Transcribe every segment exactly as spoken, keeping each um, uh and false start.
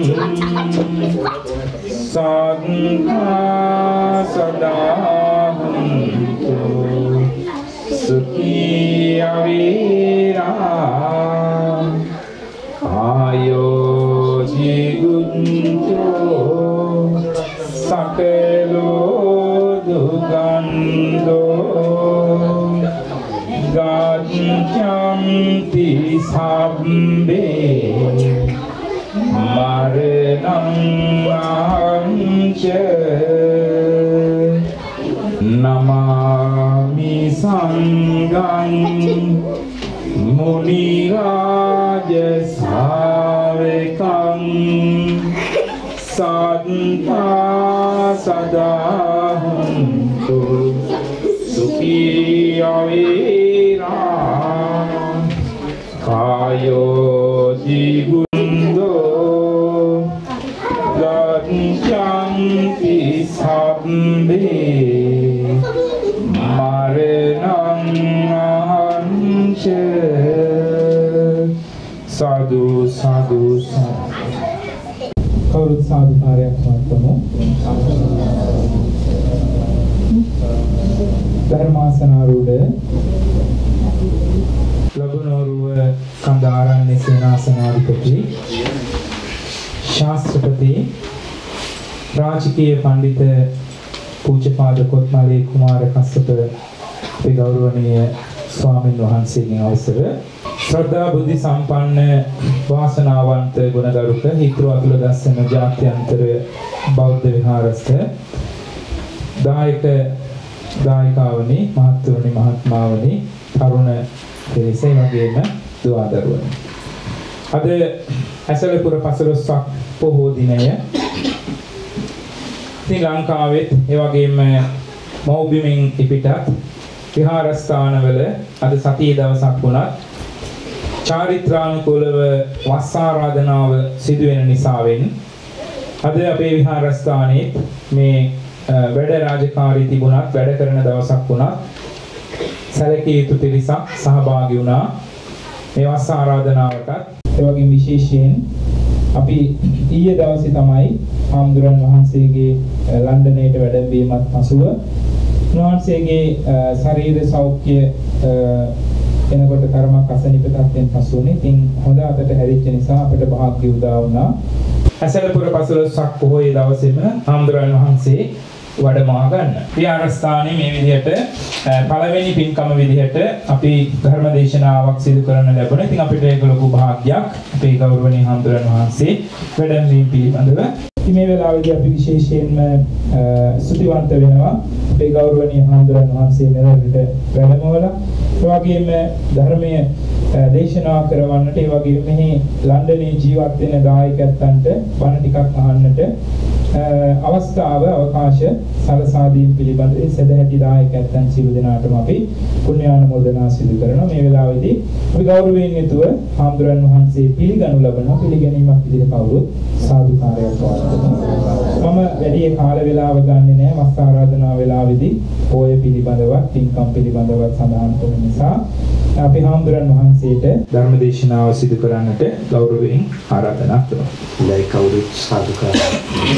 Sattva Sadahantu Sukhi Avira Ayo Jigunjo Sakelo Dugando Gachanti Sabbe Maranam Anche Namami Sangam Muni Raja Savekam Sattva Sadahantu Sukhi Avira Kayo Jibundo Gachanti Sabbe Maranam Anche Sadhu Sadhu Sadhu කවුරුත් සාදුකාරයක් පවත්වමු. ධර්මාසනාරූඪ ලබනෝරුව කන්දාරණ්‍ය සේනාසනාධිපති ශාස්ත්‍රපති රාජකීය පඬිත පූජ්‍යපාද කොත්මලේ කුමාර කස්සප අපේ ගෞරවනීය ස්වාමින් වහන්සේගෙන් අවසර ශ්‍රද්ධා බුද්ධ සම්පන්න වාසනාවන්ත ගුණගරුක හිතෘ අතුල දස්සන ජාත්‍යන්තර බෞද්ධ විහාරස්ථ දායක දායිකාවනි මහත්තුරුනි මහත්මාවනි තරුණ පිරිස වගේම දුවා දරුවනි අද ඇසලපුර පසළොස්වක් පොහෝ දිනය ශ්‍රී ලංකාවෙත් ඒ වගේම මෞබිමින් පිටත් විහාරස්ථානවල අද සතියේ දවසක් වුණත් චාරිත්‍රානුකූලව වස් ආරාධනාව සිදු වෙන නිසාවෙන් අද අපේ විහාරස්ථානයේ මේ වැඩ රාජකාරී තිබුණත් වැඩ කරන දවසක් වුණත් සැලකිය යුතු පිරිසක් සහභාගී වුණා මේ වස් ආරාධනාවටත් ඒ වගේම විශේෂයෙන් අපි ඊයේ දවසේ තමයි ආම්දුරන් වහන්සේගේ ලන්ඩනයට වැඩමවීමත් පසුව උන්වහන්සේගේ ශරීර සෞඛ්‍ය එනකොට කර්මක් අසනීප තත්ත්වයෙන් පසු වුණේ. ඉතින් හොඳ අතට හැරිච්ච නිසා අපිට භාග්‍ය උදා වුණා. ඇසලපුර පසළොස්වක් පොහොය දවසේම ආම්දුරන් වහන්සේ වැඩමවා ගන්න. විහාරස්ථානයේ මේ විදිහට පළවෙනි පින්කම විදිහට අපි ධර්ම දේශනාවක් සිදු කරන්න ලැබුණා. ඉතින් අපිට ඒක ලොකු භාග්යක්. අපේ ගෞරවනීය ආම්දුරන් වහන්සේ වැඩමවීම පිළිබඳව ඉතින් මේ වෙලාවේදී අපි විශේෂයෙන්ම ස්තුතිවන්ත වෙනවා අපේ ගෞරවනීය ආම්දුරන් වහන්සේ මෙලොවට වැඩමවලා ඒ වගේම ධර්මයේ දේශනා කරවන්නට ඒ වගේම මෙහි ලන්ඩනයේ ජීවත් වෙන දායකයන්ට බණ ටිකක් අහන්නට අවස්ථාව අවකාශ සලසා දීම පිළිබඳව සදැහැති දායකයන් සියලු දෙනාටම අපි පුණ්‍යානුමෝදනා සිදු කරනවා. මේ වෙලාවේදී අපි ගෞරවයෙන් යුතුව ආම්දුරන් වහන්සේ පිළිගනු ලබන පිළිගැනීමක් විදිහට කවුරුත් සාදුකාරයක් පවත්වනවා. මම වැඩි කාල වේලාව ගන්නෙ නෑ වස් ආරාධනා වේලාවේදී පොය පිළිබඳවත් පින්කම් පිළිබඳවත් සඳහන් කරන නිසා අපි ආම්දුරන් වහන්සේට ධර්ම දේශනාව සිදු කරන්නට ගෞරවයෙන් ආරාධනා කරනවා. ඉලයි කවුරුත් සාදුකාරයක්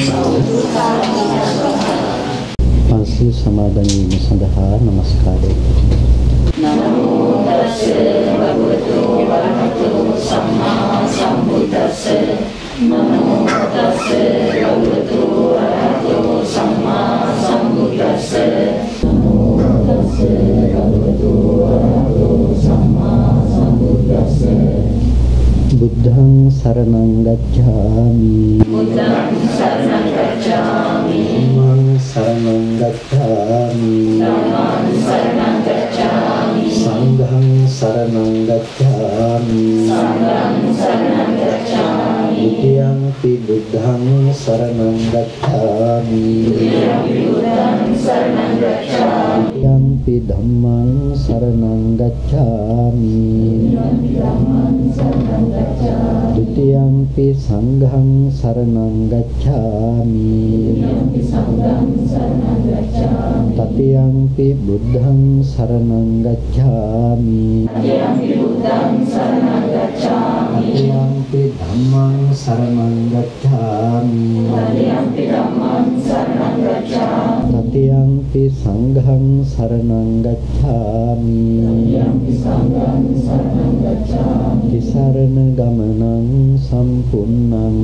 පන්සිල් සමාදන් වීම සඳහා නමස්කාරය. නමෝ තස්සේ භගවතු වරහතෝ සම්මා සම්බුද්දස්සේ නමෝ තස්සේ භගවතු වරහතෝ සම්මා සම්බුද්දස්සේ නමෝ තස්සේ භගවතු වරහතෝ සම්මා සම්බුද්දස්සේ බුද්ධං සරණං ගච්ඡාමි බුද්ධං සරණං ගච්ඡාමි ධම්මං සරණං ගච්ඡාමි ධම්මං සරණං ගච්ඡාමි සංඝං සරණං ගච්ඡාමි සංඝං සරණං ගච්ඡාමි ද්විතියංපි බුද්ධං සරණං ගච්ඡාමි ද්විතියංපි බුද්ධං සරණං ගච්ඡාමි ද්විතියංපි ධම්මං සරණං ගච්ඡාමි ධම්මං සරණං ගච්ඡාමි ද්විතියංපි සංඝං සරණං ගච්ඡාමි සංඝං සරණං ගච්ඡාමි තතියංපි බුද්ධං සරණං ගච්ඡාමි තතියංපි බුද්ධං සරණං ගච්ඡාමි Tatiampi dhammang saranang gacchami. Tatiampi dhammang saranang gacchami. Tatiampi sanghang saranang gacchami. Tatiampi sanghang saranang gacchami. Tisarana gamanang sampunnang.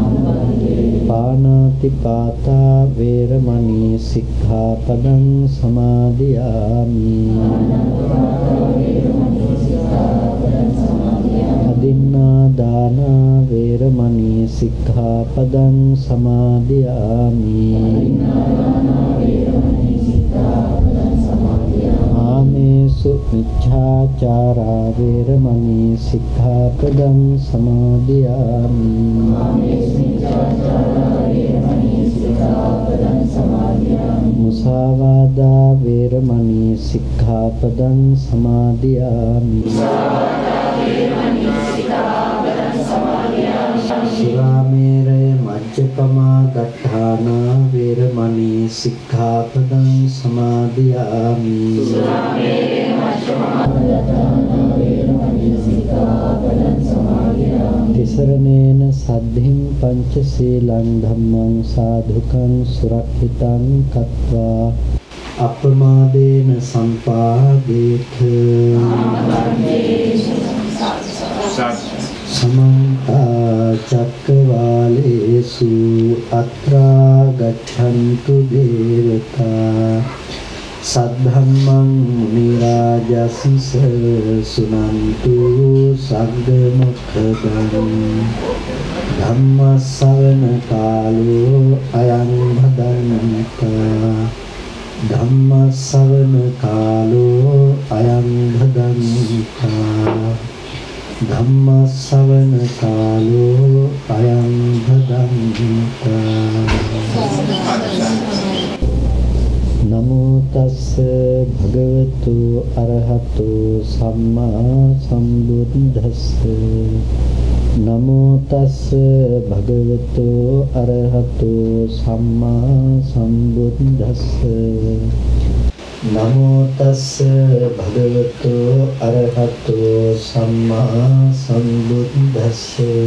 Panati pata veramani sikkhapadang samadhiyami. Adinna dana veramani sikkhapadang samadhiyami. Amesu miccācara veramani sikkhapadang samadhiyami. Musāvādā veramani sikkhapadang samadhiyami. Surameraya majjapamā gatthāna veramani sikkhapadang samadhiyami. Tisaranena saddhim pancaseelang dhammang sadhukang surakkhitan katva appamadena sampādetha. Samanta cakkavalesu atra gaccantu devata saddhammang nirājassa sunantu sagga mokkhadan dhammasavana kālo ayam bhadanta dhammasavana kālo ayam bhadanta Dhammasavana kālo ayam bhadanta. Namo tassa bhagavato arahato samma sambuddhassa. Namo tassa bhagavato arahato samma sambuddhassa. Namo tassa bhagavato arahato samma sambuddhassa.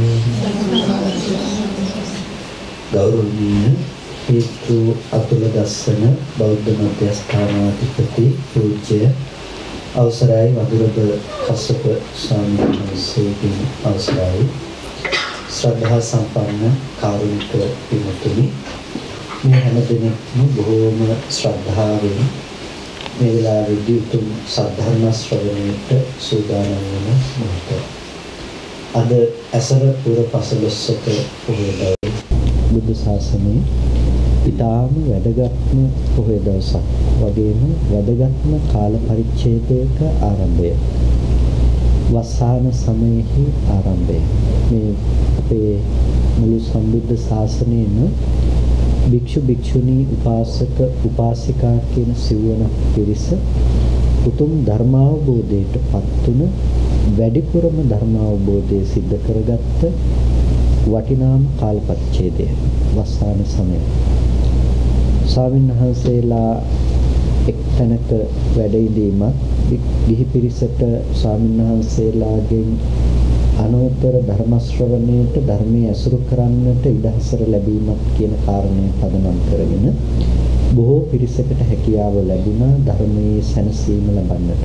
ගෞරවනීය පිටු අතුල දස්සන බෞද්ධ මධ්‍යස්ථානාධිපති පූජ්‍ය අවසරයි වදුරබ කස්සප ස්වාමීන් වහන්සේගේ අවසරයි ශ්‍රද්ධා සම්පන්න කාරුණික පින්තුනි මේ හැම දිනෙකම බොහෝම ශ්‍රද්ධාවෙන් මේ වෙලාවේදී උතුම් සද්ධර්ම ශ්‍රවණයට සූදානම් වන මොහොත. අද ඇසර පුර පසළොස්වක පොහොය දවසේ බුද්ධ ශාසනයේ ඊටාම වැදගත්ම පොහොය දවසක් වගේම වැදගත්ම කාල පරිච්ඡේදයක ආරම්භය. වස්සාන සමයෙහි ආරම්භය. මේ අපේ මුළු සම්බුද්ධ ශාසනයේම භික්ෂු භික්ෂුණී උපාසක උපාසිකා කියන සිව්වන පිරිස උතුම් ධර්මාවබෝධයට පත්තුන වැඩිපුරම ධර්මාවබෝධය සිද්ධ කරගත්ත වටිනාම කාල පරිච්ඡේදය වස්සාන සමය. ස්වාමීන් වහන්සේලා එක්තැනක වැඩ ඉඳීමත් ගිහි පිරිසට ස්වාමීන් වහන්සේලාගෙන් අනුත්තර ධර්ම ශ්‍රවණයට ධර්මයේ අසුරු කරන්නට ඉඩහසර ලැබීමත් කියන කාරණය පදනම් කරගෙන බොහෝ පිරිසකට හැකියාව ලැබුණා ධර්මයේ සැනසීම ලබන්නට.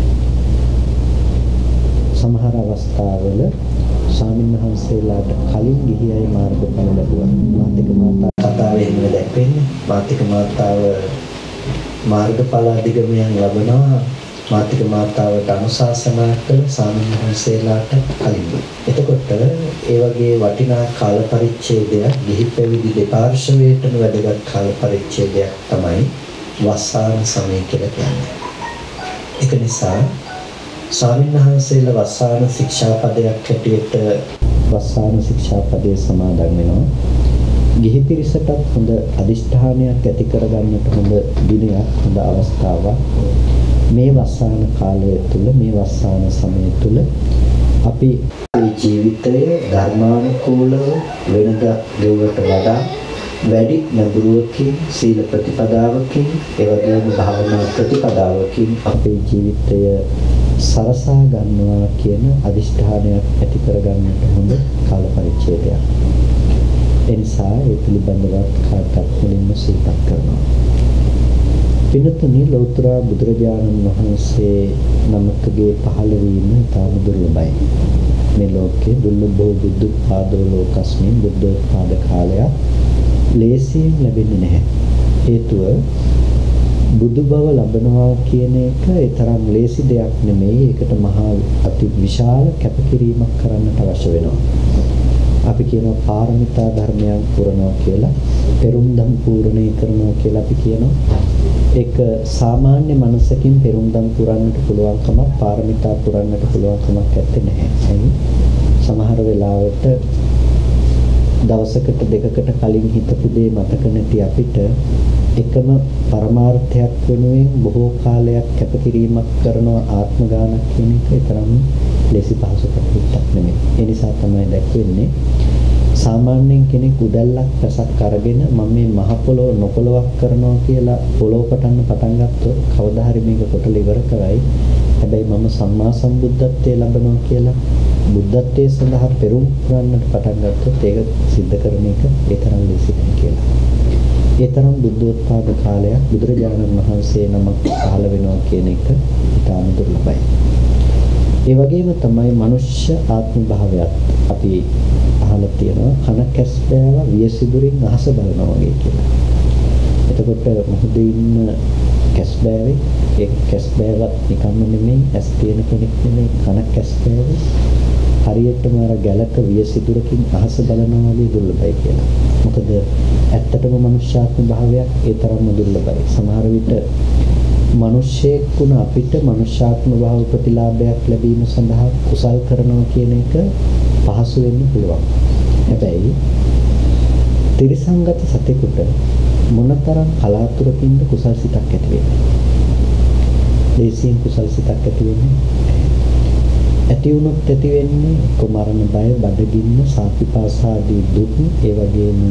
සමහර අවස්ථාවල ස්වාමීන් වහන්සේලාට කලින් ගිහි අය මාර්ගඵල ලැබුවා. මාතික මාතාව කතාවේ එහෙම දැක්වෙන්නේ. මාතික මාතාව මාර්ගඵල අධිගමයන් ලබනවා. මාතික මාතාවට අනුශාසනා කළ ස්වාමීන් වහන්සේලාට කලින්. එතකොට ඒ වගේ වටිනා කාල පරිච්ඡේදයක් ගිහි පැවිදි දෙපාර්ශ්වයටම වැදගත් කාල පරිච්ඡේදයක් තමයි වස්සාන සමය කියලා කියන්නේ. ඒක නිසා ස්වාමීන් වහන්සේලා වස්සාන ශික්ෂාපදයක් හැටියට වස්සාන ශික්ෂාපදයේ සමාදන් වෙනවා. ගිහි පිරිසටත් හොඳ අදිෂ්ඨානයක් ඇති කරගන්නට හොඳ දිනයක් හොඳ අවස්ථාවක්. මේ වස්සාන කාලය තුල මේ වස්සාන සමය තුල අපි ජීවිතය ධර්මානුකූලව වෙනද ගෙවුවට වඩා වැඩි නඹුරුවකින් සීල ප්‍රතිපදාවකින් ඒ වගේම භාවනා ප්‍රතිපදාවකින් අපේ ජීවිතය සරසා ගන්නවා කියන අදිෂ්ඨානයක් ඇති කරගන්නට හොඳ කාල පරිච්ඡේදයක්. ඒ නිසා ඒ පිළිබඳව කාටත් මුලින්ම සිතක් කරනවා. පින්තුනි ලෞතර බුදුරජාණන් වහන්සේ නමකගේ පහළ වීම තාම දුර්ලභයි. මේ ලෝකේ දුර්ලභෝ බුද්ධ පාදෝ ලෝකස්මින් බුද්ධෝත්පාද කාලයක් ලේසියෙන් ලැබෙන්නේ නැහැ. හේතුව බුදු බව ලබනවා කියන එක ඒ තරම් ලේසි දෙයක් නෙමෙයි. ඒකට මහා අති විශාල කැපකිරීමක් කරන්නට අවශ්‍ය වෙනවා. අපි කියනවා පාරමිතා ධර්මයන් පුරනවා කියලා, පෙරුම්දම් පූර්ණේ කරනවා කියලා අපි කියනවා. ඒක සාමාන්‍ය මනසකින් පෙරුම්දම් පුරන්නට පුළුවන් කමක්, පාරමිතා පුරන්නට පුළුවන් කමක් නැත්තේ නැහැ. සමහර වෙලාවට දවසකට දෙකකට කලින් හිතපු දේ මතක නැති අපිට එකම පරමාර්ථයක් වෙනුවෙන් බොහෝ කාලයක් කැපකිරීමක් කරන ආත්ම ගානක් කියන එක තරම් ලේසි පහසු කටයුත්තක් නෙමෙයි. ඒ නිසා තමයි දැක්වෙන්නේ සාමාන්‍යයෙන් කෙනෙක් උදැල්ලක් පැසක් අරගෙන මම මේ මහ පොළොව නොපොළොවක් කරනවා කියලා පොළොව පටන්න පටන් ගත්තොත් කවදා හරි මේක කොටල ඉවර කරයි. හැබැයි මම සම්මා සම්බුද්ධත්වයේ ලබනවා කියලා බුද්ධත්වයේ සඳහා පෙරම් පුරන්නට පටන් ගත්තොත් ඒක සිද්ධ කරන එක ඒ තරම් ලේසි නෑ කියලා. ඒ තරම් බුද්ධෝත්පාද කාලයක් බුදුරජාණන් වහන්සේ නමක් පහළ වෙනවා කියන එක ඉතාම දුර්ලභයි. ඒ වගේම තමයි මනුෂ්‍ය ආත්ම භාවයත් අපි අහලා තියෙනවා කන කැස් බෑව වියසිදුරින් අහස බලනවා වගේ කියලා. එතකොට මොහොතේ ඉන්න කැස් බෑවේ ඒ කැස් බෑවත් නිකම්ම නෙමෙයි ඇස් තියෙන කෙනෙක් නෙමෙයි කන කැස් බෑවේ හරියටම අර ගැලක වියසිදුරකින් අහස බලනවා වගේ දුර්ලභයි කියලා. මොකද ඇත්තටම මනුෂ්‍යාත්ම භාවයක් ඒ තරම්ම දුර්ලභයි. සමහර විට මිනිස්සෙක් වුණ අපිට මනුෂ්‍යාත්ම භාව ප්‍රතිලාභයක් ලැබීම සඳහා කුසල් කරනවා කියන එක පහසු වෙන්න පුළුවන්. හැබැයි ත්‍රිසංගත සතෙකුට මොනතරම් කලාතුරකින්ද කුසල් සිතක් ඇති වෙන්නේ? දේශීය කුසල් සිතක් ඇති වෙන්නේ. ඇති වුණොත් ඇති වෙන්නේ කුමරණ බය, බඩගින්න, සාපිපාසාදී දුක්, ඒ වගේම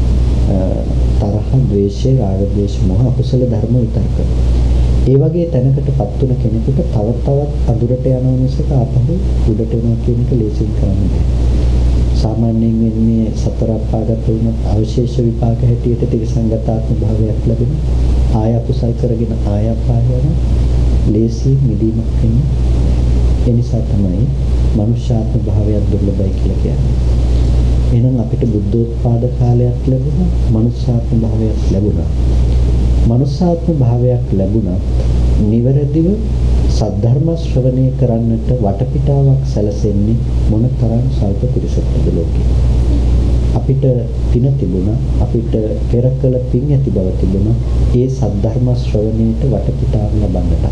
තරහ, ද්වේෂය, රාග, ද්වේෂ, මොහ අකුසල ධර්ම විතරක. ඒ වගේ තැනකටපත් වුණ කෙනෙකුට තව තවත් අඳුරට යනවා මිසක ආපහු උඩට එනවා කියන එක ලේසියෙන් කරන්න බෑ. සාමාන්‍යයෙන් වෙන්නේ සතර අපාගත වුණත් අවශේෂ විපාක හැටියට ත්‍රිසංගතාත්ම භාවයක් ලැබෙන. ආය අකුසල් කරගෙන ආය අපාය යන ලේසි මිදීමක් වෙන්නේ. ඒ නිසා තමයි මනුෂ්‍යාත්ම භාවයක් දුර්ලභයි කියලා කියන්නේ. එහෙනම් අපිට බුද්ධෝත්පාද කාලයක් ලැබුණා, මනුෂ්‍යාත්ම භාවයක් ලැබුණා. මනුෂ්‍යාත්ම භාවයක් ලැබුණා නිවැරදිව සද්ධර්ම ශ්‍රවණය කරන්නට වටපිටාවක් සැලසෙන්නේ මොනතරම් සල්ප පිරිසකටද ලෝකේ. අපිට පින තිබුණා, අපිට පෙර කළ පින් ඇති බව තිබුණා. ඒ සද්ධර්ම ශ්‍රවණයට වටපිටාව ලබන්නට.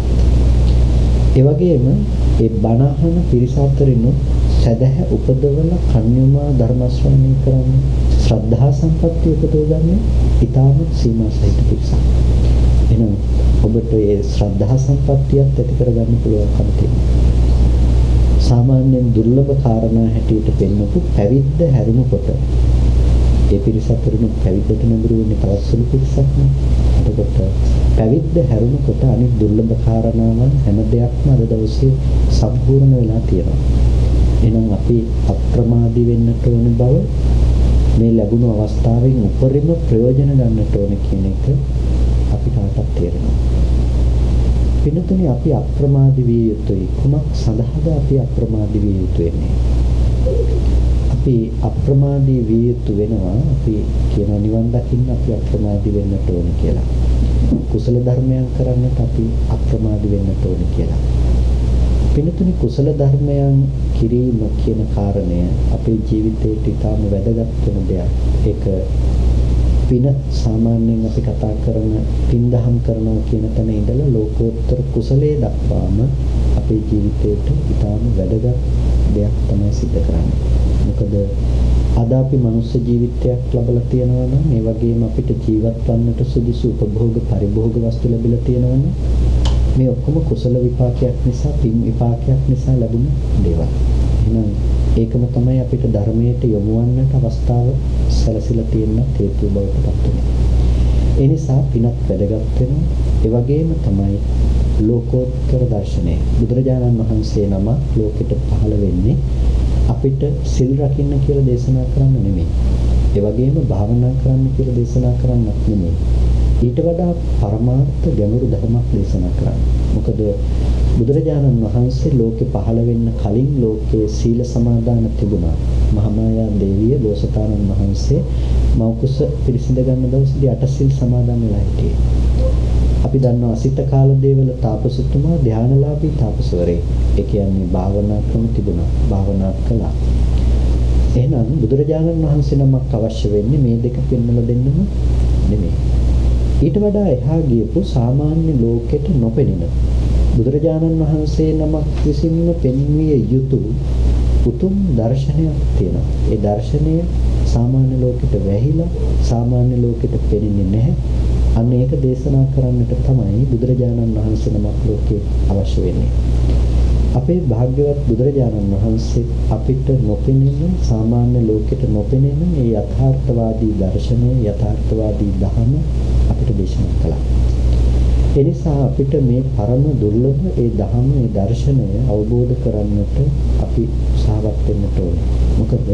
ඒ වගේම ඒ බණ අහන පිරිස අතරිනුත් සදහැ උපදවන කන්‍යමා ධර්ම ශ්‍රවණය කරන්නේ ශ්‍රද්ධා සම්පත්තිය උපදවගන්නේ ඊටම සීමා සහිත පිරිසක්. එහෙනම් ඔබට ඒ ශ්‍රද්ධා සම්පත්තියත් ඇති කරගන්න පුළුවන්කම තියෙනවා. සාමාන්‍යයෙන් දුර්ලභ කාරණා හැටියට පෙන්වපු පැවිද්ද හැරුණකොට ඒ පිරිස අතරිනුත් පැවිද්දට නඹුරු වෙන්නේ තවත් සුළු පිරිසක් නේ. එතකොට පැවිද්ද හැරුණකොට අනිත් දුර්ලභ කාරණාවන් හැම දෙයක්ම අද දවසේ සම්පූර්ණ වෙලා තියෙනවා. එහෙනම් අපි අප්‍රමාදී වෙන්නට ඕන බව මේ ලැබුණු අවස්ථාවෙන් උපරිම ප්‍රයෝජන ගන්නට ඕන කියන එක අපි කාටත් තේරෙනවා. පින්තුනි අපි අප්‍රමාදී විය යුතුයි. කුමක් සඳහාද අපි අප්‍රමාදී විය යුතු වෙන්නේ? අපි අප්‍රමාදී විය යුතු වෙනවා. අපි කියන නිවන් දකින්න අපි අප්‍රමාදී වෙන්නට ඕන කියලා. කුසල ධර්මයන් කරන්නට අපි අප්‍රමාදී වෙන්නට ඕන කියලා. පින්තුනි කුසල ධර්මයන් කිරීම කියන කාරණය අපේ ජීවිතයට ඉතාම වැදගත් වෙන දෙයක්. ඒක පින සාමාන්‍යයෙන් අපි කතා කරන පින් දහම් කරනවා කියන තැන ඉඳලා ලෝකෝත්තර කුසලයේ දක්වාම අපේ ජීවිතයට ඉතාම වැදගත් දෙයක් තමයි සිද්ධ කරන්නේ. මොකද අද අපි මනුෂ්‍ය ජීවිතයක් ලබලා තියෙනවා නම් ඒ වගේම අපිට ජීවත් වන්නට සුදුසු උපභෝග පරිභෝග වස්තු ලැබිලා තියෙනවා නම් මේ ඔක්කොම කුසල විපාකයක් නිසා, පින් විපාකයක් නිසා ලැබුණ දේවල්. එහෙනම් ඒකම තමයි අපිට ධර්මයට යොමු වන්නට අවස්ථාව සැලසීලා තියෙන හේතු බවට පත් වෙන්නේ. ඒ නිසා පිනක් වැදගත් වෙනවා. ඒ වගේම තමයි ලෝකෝත්තර දර්ශනය. බුදුරජාණන් වහන්සේ නම ලෝකෙට පහළ වෙන්නේ අපිට සිල් රකින්න කියලා දේශනා කරන්න නෙමෙයි. ඒ වගේම භාවනා කරන්න කියලා දේශනා කරන්නත් නෙමෙයි. ඊට වඩා පරමාර්ථ ගැඹුරු ධර්මයක් දේශනා කරන්න. මොකද බුදුරජාණන් වහන්සේ ලෝකෙ පහළ වෙන්න කලින් ලෝකයේ සීල සමාදාන තිබුණා. මහාමායා දේවිය බෝසතාණන් වහන්සේ මෞකුස පිරිසිඳ ගන්න දවසේදී අට සිල් සමාදන් වෙලා හිටියේ. අපි දන්නවා අසිත කාල දේවල තාපසතුමා ධානලාභී තාපසවරේ. ඒ කියන්නේ භාවනා ක්‍රම තිබුණා. භාවනා කළා. එහෙනම් බුදුරජාණන් වහන්සේ නමක් අවශ්‍ය වෙන්නේ මේ දෙක පෙන්වලා දෙන්නම නෙමෙයි. ඊට වඩා එහා ගියපු සාමාන්‍ය ලෝකෙට නොපෙනෙන බුදුරජාණන් වහන්සේ නමක් විසින්ම පෙන්විය යුතු උතුම් දර්ශනයක් තියෙනවා. ඒ දර්ශනය සාමාන්‍ය ලෝකෙට වැහිලා සාමාන්‍ය ලෝකෙට පෙනෙන්නේ නැහැ. අන්න ඒක දේශනා කරන්නට තමයි බුදුරජාණන් වහන්සේ නමක් ලෝකේ අවශ්‍ය වෙන්නේ. අපේ භාග්‍යවත් බුදුරජාණන් වහන්සේ අපිට නොපෙනෙන සාමාන්‍ය ලෝකෙට නොපෙනෙන මේ යථාර්ථවාදී දර්ශනය යථාර්ථවාදී ධර්ම අපිට දේශනා කළා. ඒ නිසා අපිට මේ පරම දුර්ලභ ඒ ධර්ම ඒ දර්ශනය අවබෝධ කරගන්නට අපි උත්සාහවත් වෙන්න ඕනේ. මොකද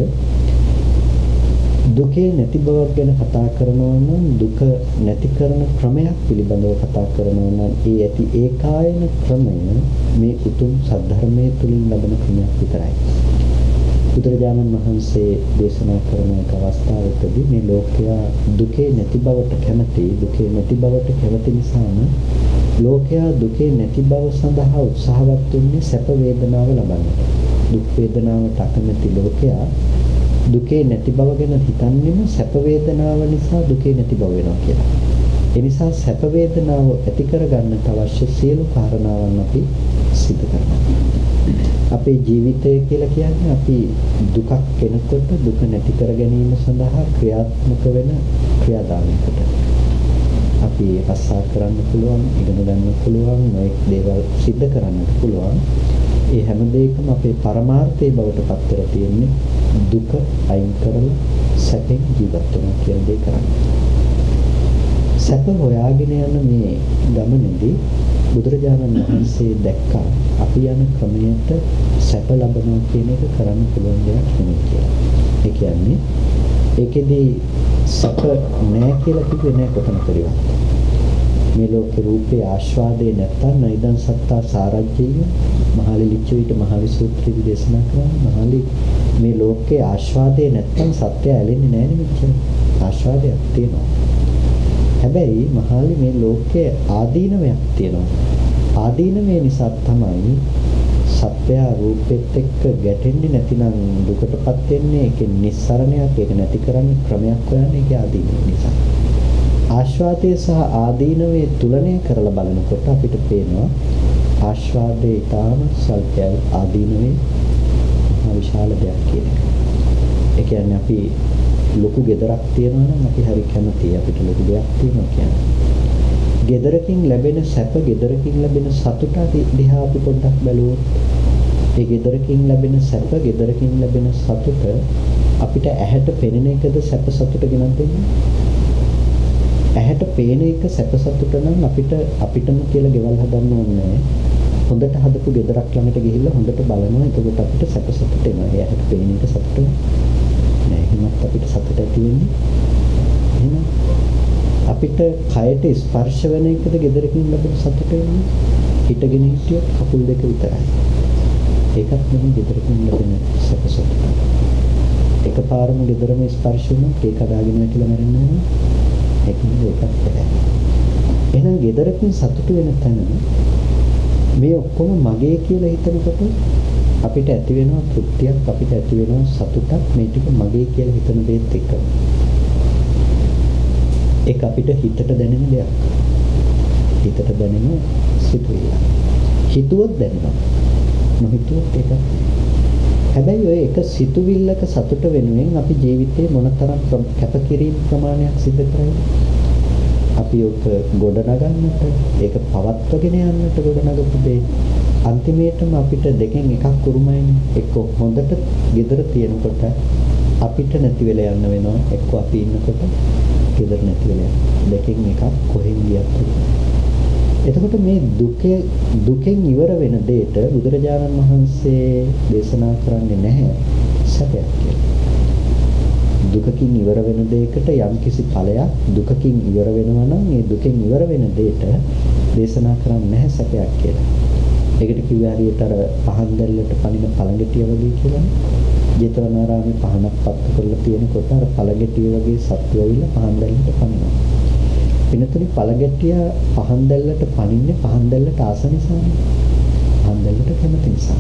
දුකේ නැති බවක් ගැන කතා කරනවා නම් දුක නැති කරන ක්‍රමයක් පිළිබඳව කතා කරනවා නම් ඒ ඇති ඒකායන ක්‍රමය මේ උතුම් සද්ධර්මයේ තුලින් ලැබෙන ක්‍රමයක් විතරයි. බුදුරජාණන් වහන්සේ දේශනා කරන එක අවස්ථාවකදී මේ ලෝකයා දුකේ නැති බවට කැමති දුකේ නැති බවට කැමති නිසාම ලෝකයා දුකේ නැති බව සඳහා උත්සාහවත් වෙන්නේ සැප වේදනාව ලබන්නට. දුක් වේදනාවට අකමැති ලෝකයා දුකේ නැති බව ගැන හිතන්නේම සැප වේදනාව නිසා දුකේ නැති බව වෙනවා කියලා. ඒ නිසා සැප වේදනාව ඇති කරගන්නට අවශ්‍ය සියලු කාරණාවන් අපි සිදු කරනවා. අපේ ජීවිතය කියලා කියන්නේ අපි දුකක් කෙනකොට දුක නැති කර ගැනීම සඳහා ක්‍රියාත්මක වෙන ක්‍රියාදාමයකට. අපි රසා කරන්න පුළුවන්, ඉගෙන ගන්න පුළුවන්, මේක දේවල් සිද්ධ කරන්න පුළුවන්. ඒ හැම දෙයකම අපේ පරමාර්ථයේ බවට පත් කරලා තියෙන්නේ දුක අයින් කරලා සැපෙන් ජීවත් වෙනවා කියන දේ කරන්නේ. සැප හොයාගෙන යන මේ ගමනේදී බුදුරජාණන් වහන්සේ දැක්කා අපි යන ක්‍රමයට සැප ලබනවා කියන එක කරන්න පුළුවන් දෙයක් නෙමෙයි කියලා. ඒ කියන්නේ ඒකෙදී සැප නැහැ කියලා කිව්වේ නැහැ කොතනකදවත්. මේ ලෝකේ රූපේ ආස්වාදේ නැත්තම් නයිදන් සත්තා සාරජ්‍යය මහලි ලිච්ඡවිත මහවි සූත්‍රයේදී දේශනා කරන්නේ මහලි මේ ලෝකේ ආස්වාදේ නැත්තම් සත්‍ය ඇලෙන්නේ නැහැ නෙමෙයි. ආස්වාදයක් තියෙනවා. හැබැයි මහලි මේ ලෝකයේ ආදීනමයක් තියෙනවා. ආදීනමේ නිසා තමයි සත්‍ය රූපෙත් එක්ක ගැටෙන්නේ නැතිනම් දුකටපත් වෙන්නේ. ඒකේ නිස්සරණයක් ඒක නැති කරන්න ක්‍රමයක් හොයන්නේ ඒකේ ආදීනම නිසා. ආස්වාදයේ සහ ආදීනවේ තුලනය කරලා බලනකොට අපිට පේනවා ආස්වාදයේ ඊටාම සල්පයි ආදීනවේ විශාල දෙයක් කියන එක. ඒ කියන්නේ අපි ලොකු ගෙදරක් තියනවා නම් අපි හරි කැමතියි අපිට ලොකු දෙයක් තියෙනවා කියන්නේ. ගෙදරකින් ලැබෙන සැප, ගෙදරකින් ලැබෙන සතුට දිහා අපි පොඩ්ඩක් බැලුවොත් ඒ ගෙදරකින් ලැබෙන සැප, ගෙදරකින් ලැබෙන සතුට අපිට ඇහැට පෙනෙන එකද සැප සතුට ගෙනත් දෙන්නේ? ඇහැට පේන එක සැප සතුට නම් අපිට අපිටම කියලා ගෙවල් හදන්න ඕනේ. හොඳට හදපු ගෙදරක් ළඟට ගිහිල්ලා හොඳට බලනවා. එතකොට අපිට සැප සතුට එනවා. ඒ ඇහැට පේන එක සතුට නෑ. එහෙමත් අපිට සතුට ඇති වෙන්නේ. එහෙනම් අපිට කයට ස්පර්ශ වෙන එකද ගෙදරකින් ලැබෙන සතුට වෙන්නේ? හිටගෙන හිටියොත් කකුල් දෙක විතරයි. ඒකත් නෙමෙයි ගෙදරකින් ලැබෙන සැප සතුට. එකපාරම ගෙදරම ස්පර්ශ වුණොත් ඒක අදාගෙන වැටිලා මැරෙන්නේ නෑ. ඒකෙන් ඒකත් බෑ. එහෙනම් ගෙදරකින් සතුට වෙන තැන මේ ඔක්කොම මගේ කියලා හිතනකොට අපිට ඇති වෙනවා තෘප්තියක්, අපිට ඇති වෙනවා සතුටක්. මේ ටික මගේ කියලා හිතන දේත් එක්ක. ඒක අපිට හිතට දැනෙන දෙයක්. හිතට දැනෙන සිතුවිල්ල. හිතුවොත් දැනෙනවා. නොහිතුවොත් ඒක. හැබැයි ඔය එක සිතුවිල්ලක සතුට වෙනුවෙන් අපි ජීවිතේ මොනතරම් කැපකිරීම ප්‍රමාණයක් සිදු කරයිද? අපි ඔක ගොඩනගන්නට, ඒක පවත්වගෙන යන්නට ගොඩනගපු දෙය අන්තිමේටම අපිට දෙකෙන් එකක් උරුමයිනේ. එක්ක හොඳට gedara තියෙනකොට අපිට නැති වෙලා යන්න වෙනවා. එක්ක අපි ඉන්නකොට gedara නැති වෙලා යනවා. දෙකෙන් එකක් කොහෙන් ගියත් එතකොට මේ දුකේ දුකෙන් ඉවර වෙන දෙයට බුදුරජාණන් වහන්සේ දේශනා කරන්නේ නැහැ සැපයක් කියලා. දුකකින් ඉවර වෙන දෙයකට යම්කිසි ඵලයක් දුකකින් ඉවර වෙනවා නම් ඒ දුකෙන් ඉවර වෙන දෙයට දේශනා කරන්නේ නැහැ සැපයක් කියලා. ඒකට කිව්වේ හරියට අර පහන් දැල්ලට පනින පළඟටිය වගේ කියලානේ. ජේතවනාරාමේ පහනක් පත්තු කරලා තියෙනකොට අර පළඟටිය වගේ සත්තු ඇවිල්ලා පහන් දැල්ලට පනිනවා. පිනතුනි පළඟටිය පහන් දැල්ලට පනින්නේ පහන් දැල්ලට ආස නිසානේ. පහන් දැල්ලට කැමති නිසා.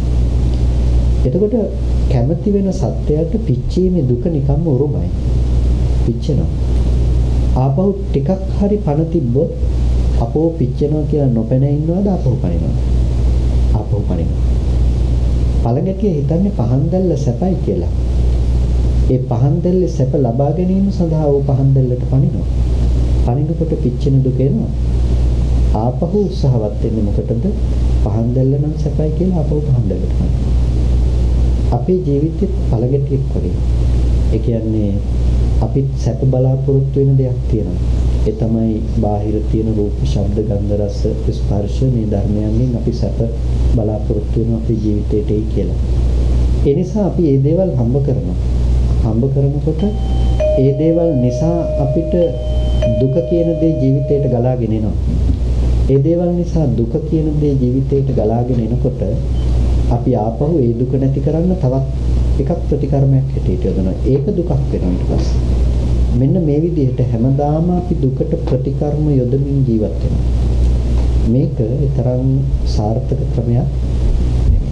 එතකොට කැමති වෙන සත්‍යයට පිච්චීමේ දුක නිකම්ම උරුමයි. පිච්චෙනවා. ආපහු ටිකක් හරි පණ තිබ්බොත් අපෝ පිච්චෙනවා කියලා නොපැන ඉන්නවද ආපහු පනිනවද? ආපහු පනිනවා. පළඟටිය හිතන්නේ පහන් දැල්ල සැපයි කියලා. ඒ පහන් දැල්ලේ සැප ලබා ගැනීම සඳහා ਉਹ පහන් දැල්ලට පනිනවා. පනිනකොට පිච්චෙන දුක එනවා. ආපහු උත්සාහවත් වෙන්නේ මොකටද? පහන් දැල්ල නම් සැපයි කියලා ආපහු පහන් දැල්ලට පනිනවා. අපේ ජීවිතේ පළඟටියක් වගේ. ඒ කියන්නේ අපි සැප බලාපොරොත්තු වෙන දෙයක් තියෙනවා. ඒ තමයි බාහිර තියෙන රූප, ශබ්ද, ගන්ධ, රස, ස්පර්ශ මේ ධර්මයන්ගෙන් අපි සැප බලාපොරොත්තු වෙන අපේ ජීවිතේට එයි කියලා. ඒ නිසා අපි මේ දේවල් හම්බ කරනවා. හම්බ කරනකොට ඒ දේවල් නිසා අපිට දුක කියන දේ ජීවිතේට ගලාගෙන එනවා. ඒ දේවල් නිසා දුක කියන දේ ජීවිතේට ගලාගෙන එනකොට අපි ආපහු ඒ දුක නැති කරන්න තවත් එකක් ප්‍රතිකර්මයක් හැටියට යොදනවා. ඒක දුකක් වෙනවා ඊට පස්සේ. මෙන්න මේ විදිහට හැමදාම අපි දුකට ප්‍රතිකර්ම යොදමින් ජීවත් වෙනවා. මේක තරම් සාර්ථක ක්‍රමයක් නෙමෙයි.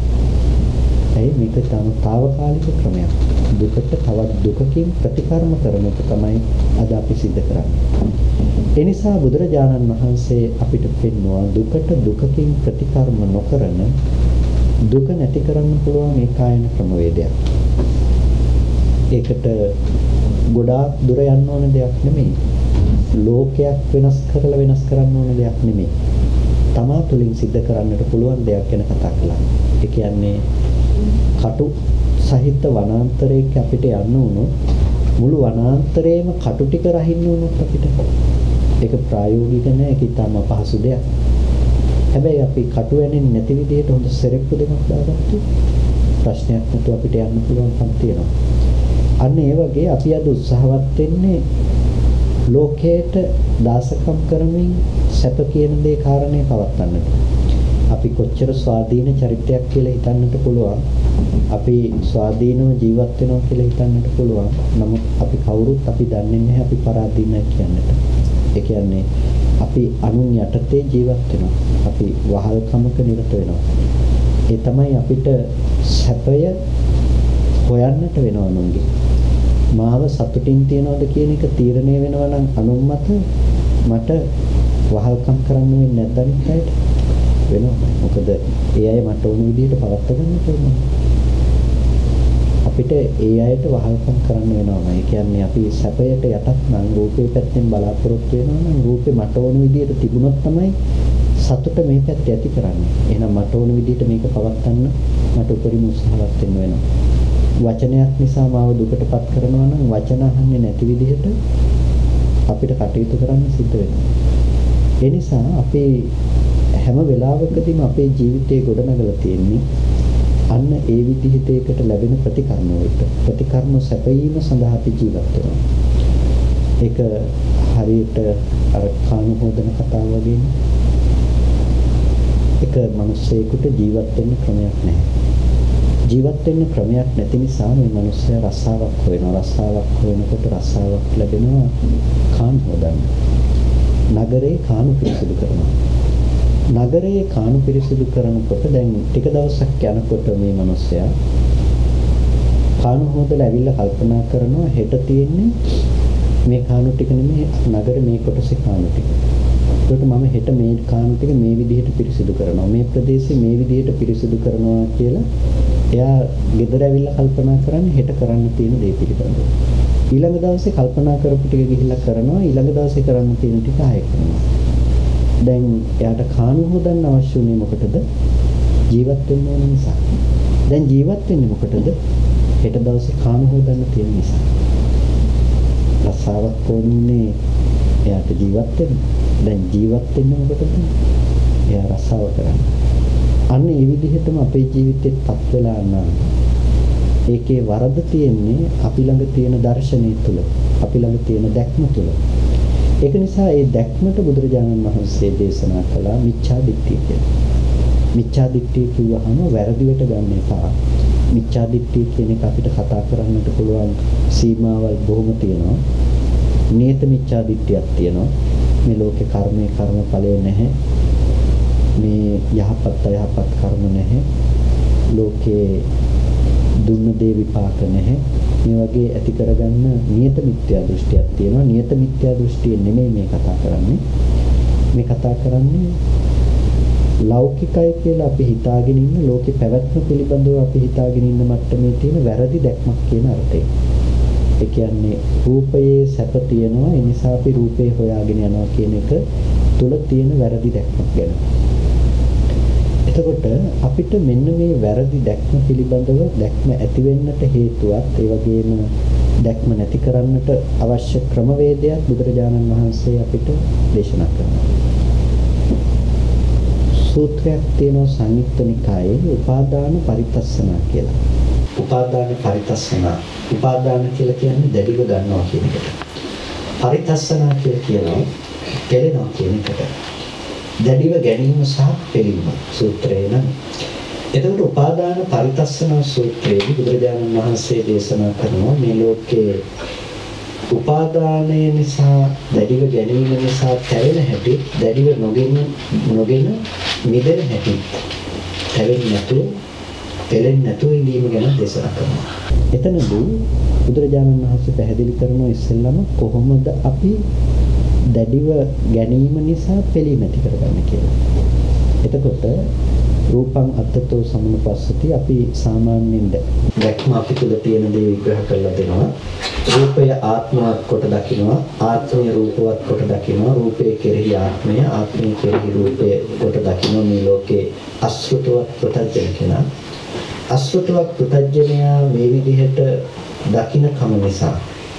ඒ මේක තාවකාලික ක්‍රමයක්. දුකට තවත් දුකකින් ප්‍රතිකර්ම කරන එක තමයි අද අපි සිද්ධ කරන්නේ. ඒ නිසා බුදුරජාණන් වහන්සේ අපිට පෙන්වුවා දුකට දුකකින් ප්‍රතිකර්ම නොකරන දුක නැති කරන්න පුළුවන් ඒකායන ක්‍රමවේදයක්. ඒකට ගොඩාක් දුර යන්න ඕන දෙයක් නෙමෙයි. ලෝකයක් වෙනස් කරලා වෙනස් කරන්න ඕන දෙයක් නෙමෙයි. තමා තුලින් සිද්ධ කරන්නට පුළුවන් දෙයක් ගැන කතා කළා. ඒ කියන්නේ කටු සහිත වනාන්තරයක අපිට යන්න වුණොත් මුළු වනාන්තරේම කටු ටික රහින්න වුණොත් අපිට ඒක ප්‍රායෝගික නෑ. ඒක ඊටම අපහසු දෙයක්. හැබැයි අපි කටු වෙන්නේ නැති විදිහට හොඳ සෙරෙප්පු දෙකක් දාගත්තොත් ප්‍රශ්නයක් නැතුව අපිට යන්න පුළුවන්කම් තියෙනවා. අන්න ඒ වගේ අපි අද උත්සාහවත් වෙන්නේ ලෝකයට දාසකම් කරමින් සැප කියන දේ කාරණේ පවත්වන්නට. අපි කොච්චර ස්වාධීන චරිතයක් කියලා හිතන්නට පුළුවන්. අපි ස්වාධීනව ජීවත් වෙනවා කියලා හිතන්නට පුළුවන්. නමුත් අපි කවුරුත් අපි දන්නේ නැහැ අපි පරාදීනයි කියන්නට. ඒ කියන්නේ අපි අනුන් යටතේ ජීවත් වෙනවා. අපි වහල්කමක නිරත වෙනවා. ඒ තමයි අපිට සැපය හොයන්නට වෙනවා අනුන්ගේ. මාව සතුටින් තියනවද කියන එක තීරණය වෙනවා නම් අනුන් මත මට වහල්කම් කරන්න වෙන්නේ නැද්ද අනිත් අයට? වෙනවා. මොකද ඒ අය මට ඕන විදිහට පවත්වා ගන්න ඕනේ. අපිට ඒ අයට වහල්කම් කරන්න වෙනවා. ඒ කියන්නේ අපි සැපයට යටත් නම් රූපේ පැත්තෙන් බලාපොරොත්තු වෙනවා නම් රූපේ මට ඕන විදිහට තිබුණොත් තමයි සතුට මේ පැත්තේ ඇති කරන්නේ. එහෙනම් මට ඕන විදිහට මේක පවත්වන්න මට උපරිම උත්සාහවත් වෙන්න වෙනවා. වචනයක් නිසා මාව දුකටපත් කරනවා නම් වචන අහන්නේ නැති විදිහට අපිට කටයුතු කරන්න සිද්ධ වෙනවා. ඒ නිසා අපේ හැම වෙලාවකදීම අපේ ජීවිතේ ගොඩනගලා තියෙන්නේ අන්න ඒ විදිහට ඒකට ලැබෙන ප්‍රතිකර්ම වලට. ප්‍රතිකර්ම සැපයීම සඳහා අපි ජීවත් වෙනවා. ඒක හරියට අර කාණු හොදන කතාව වගේනේ. එක මිනිස්සෙකුට ජීවත් වෙන්න ක්‍රමයක් නැහැ. ජීවත් වෙන්න ක්‍රමයක් නැති නිසා මේ මිනිස්සයා රස්සාවක් හොයනවා. රස්සාවක් හොයනකොට රස්සාවක් ලැබෙනවා කාණු හොදන්න. නගරේ කාණු පිරිසිදු කරනවා. නගරයේ කාණු පිරිසිදු කරනකොට දැන් ටික දවසක් යනකොට මේ මිනිස්සයා කාණු හොදලා ඇවිල්ලා කල්පනා කරනවා හෙට තියෙන්නේ මේ කාණු ටික නෙමෙයි නගරේ මේ කොටසේ කාණු ටික. ඒකට මම හෙට මේ කාණු ටික මේ විදිහට පිරිසිදු කරනවා. මේ ප්‍රදේශේ මේ විදිහට පිරිසිදු කරනවා කියලා එයා ගෙදර ඇවිල්ලා කල්පනා කරන්නේ හෙට කරන්න තියෙන දේ පිළිබඳව. ඊළඟ දවසේ කල්පනා කරපු ටික ගිහිල්ලා කරනවා. ඊළඟ දවසේ කරන්න තියෙන ටික ආයෙ කරනවා. දැන් එයාට කාණු හොදන්න අවශ්‍ය උනේ මොකටද? ජීවත් වෙන්න ඕන නිසා. දැන් ජීවත් වෙන්නේ මොකටද? හෙට දවසේ කාණු හොදන්න තියෙන නිසා. රස්සාවක් ඕනේ එයාට ජීවත් වෙන්න. දැන් ජීවත් වෙන්නේ මොකටද? එයා රසාව කරන්නේ. අන්න ඒ විදිහටම අපේ ජීවිතෙත් පත් වෙලා නම් ඒකේ වරද තියෙන්නේ අපි ළඟ තියෙන දර්ශනය තුල, අපි ළඟ තියෙන දැක්ම තුල. ඒක නිසා ඒ දැක්මට බුදුරජාණන් වහන්සේ දේශනා කළා මිච්ඡා දිට්ඨිය කියලා. මිච්ඡා දිට්ඨිය කියවහම වැරදිවට ගන්න එපා. මිච්ඡා දිට්ඨිය කියන එක අපිට කතා කරන්නට පුළුවන් සීමාවල් බොහොම තියෙනවා. නියත මිච්ඡා දිට්ඨියක් තියෙනවා. මේ ලෝකේ කර්මයේ කර්මඵලය නැහැ. මේ යහපත් අයහපත් කර්ම නැහැ. ලෝකේ දුන්න දේ විපාක නැහැ. මේ වගේ ඇති කරගන්න නියත මිත්‍යා දෘෂ්ටියක් තියෙනවා. නියත මිත්‍යා දෘෂ්ටිය නෙමෙයි මේ කතා කරන්නේ. මේ කතා කරන්නේ ලෞකිකය කියලා අපි හිතාගෙන ඉන්න ලෝකේ පැවැත්ම පිළිබඳව අපි හිතාගෙන ඉන්න මට්ටමේ තියෙන වැරදි දැක්මක් කියන අර්ථයෙන්. ඒ කියන්නේ රූපයේ සැප තියෙනවා ඒ නිසා අපි රූපේ හොයාගෙන යනවා කියන එක තුල තියෙන වැරදි දැක්මක් ගැන. එතකොට අපිට මෙන්න මේ වැරදි දැක්ම පිළිබඳව දැක්ම ඇති වෙන්නට හේතුවත් ඒ වගේම දැක්ම නැති කරන්නට අවශ්‍ය ක්‍රමවේදයක් බුදුරජාණන් වහන්සේ අපිට දේශනා කරනවා. සූත්‍රයක් තියෙනවා සංයුක්ත නිකායේ උපාදාන පරිත්‍ස්සනා කියලා. උපාදාන පරිත්‍ස්සනා. උපාදාන කියලා කියන්නේ දැඩිව ගන්නවා කියන එකට. පරිත්‍ස්සනා කියලා කියනවා කෙලෙනවා කියන එකට. දැඩිව ගැනීම සහ පෙළීම සූත්‍රේ නම්. එතකොට උපාදාන පරිත්‍ස්සනා සූත්‍රයේදී බුදුරජාණන් වහන්සේ දේශනා කරනවා මේ ලෝකයේ උපාදානය නිසා දැඩිව ගැනීම නිසා තැවෙන හැටි දැඩිව නොගෙන නොගෙන මිදෙන හැටි තැවෙන්නේ නැතුව පෙළෙන්නේ නැතුව ඉඳීම ගැන දේශනා කරනවා. එතනදී බුදුරජාණන් වහන්සේ පැහැදිලි කරනවා ඉස්සෙල්ලාම කොහොමද අපි දැඩිව ගැනීම නිසා පෙළීම ඇති කරගන්නේ කියලා. එතකොට රූපං අත්තතෝ සමුපස්සති අපි සාමාන්‍යයෙන් දැක්ම අපි තුළ තියෙන දේ විග්‍රහ කරලා දෙනවා. රූපය ආත්මවත් කොට දකිනවා, ආත්මය රූපවත් කොට දකිනවා, රූපය කෙරෙහි ආත්මය, ආත්මය කෙරෙහි රූපය කොට දකිනවා. මේ ලෝකේ අසෘතවත් ප්‍රත්‍යජන කෙනා අසෘතවත් ප්‍රත්‍යජනයා මේ විදිහට දකින කම නිසා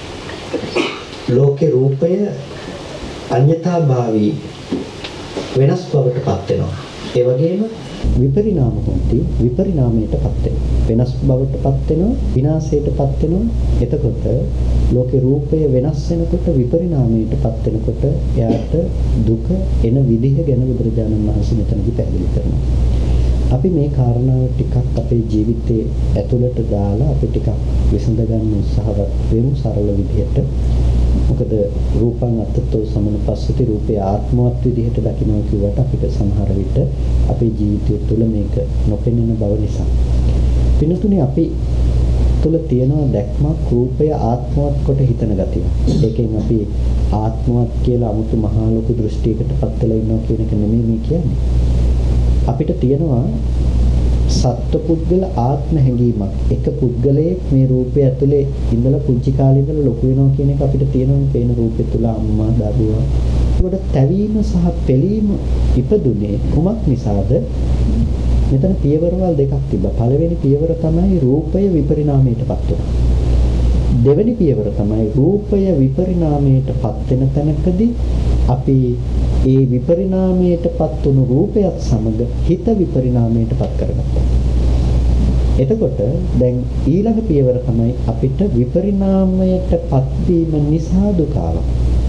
ලෝකේ රූපය අඤ්ඤතාභාවී වෙනස් බවටපත් වෙනවා. ඒ වගේම විපරිණාම හොන්ති විපරිණාමයටපත් වෙනවා. වෙනස් බවටපත් වෙනවා, විනාශයටපත් වෙනවා. එතකොට ලෝකේ රූපය වෙනස් වෙනකොට විපරිණාමයටපත් වෙනකොට එයාට දුක එන විදිහ ගැන බුදුරජාණන් වහන්සේ මෙතනදී පැහැදිලි කරනවා. අපි මේ කාරණාව ටිකක් අපේ ජීවිතයේ ඇතුළට දාලා අපි ටිකක් විසඳ ගන්න උත්සාහවත් වෙමු සරල විදිහට. මොකද රූපං අත්තතෝ සමනුපස්සති රූපේ ආත්මවත් විදිහට දකින්න කිව්වට අපිට සමහර විට අපේ ජීවිතය තුළ මේක නොපෙනෙන බව නිසා. පින්තුනේ අපි තුළ තියෙන දැක්මක් රූපය ආත්මවත් කොට හිතන ගතිය. ඒකෙන් අපි ආත්මවත් කියලා 아무තු මහා ලොකු දෘෂ්ටියකටපත් වෙලා ඉන්නවා කියන එක නෙමෙයි මේ කියන්නේ. අපිට තියෙනවා සත්පුද්ගල ආත්ම හැඟීමක්. එක පුද්ගලයෙක් මේ රූපය ඇතුලේ ඉඳලා පුංචි කාලේ ඉඳලා ලොකු වෙනවා කියන එක අපිට තියෙනවා. පේන රූපය තුල අම්මා දරුවා. ඒකට තැවීම සහ පෙළීම ඉපදුනේ කුමක් නිසාද? මෙතන පියවරවල් දෙකක් තිබ්බා. පළවෙනි පියවර තමයි රූපය විපරිණාමයටපත් වෙනවා. දෙවෙනි පියවර තමයි රූපය විපරිණාමයටපත් වෙන තැනකදී අපි ඒ විපරිණාමයටපත් වුණු රූපයත් සමග හිත විපරිණාමයටපත් කරගත්තා. එතකොට දැන් ඊළඟ පියවර තමයි අපිට විපරිණාමයටපත් වීම නිසා දුක ආවා.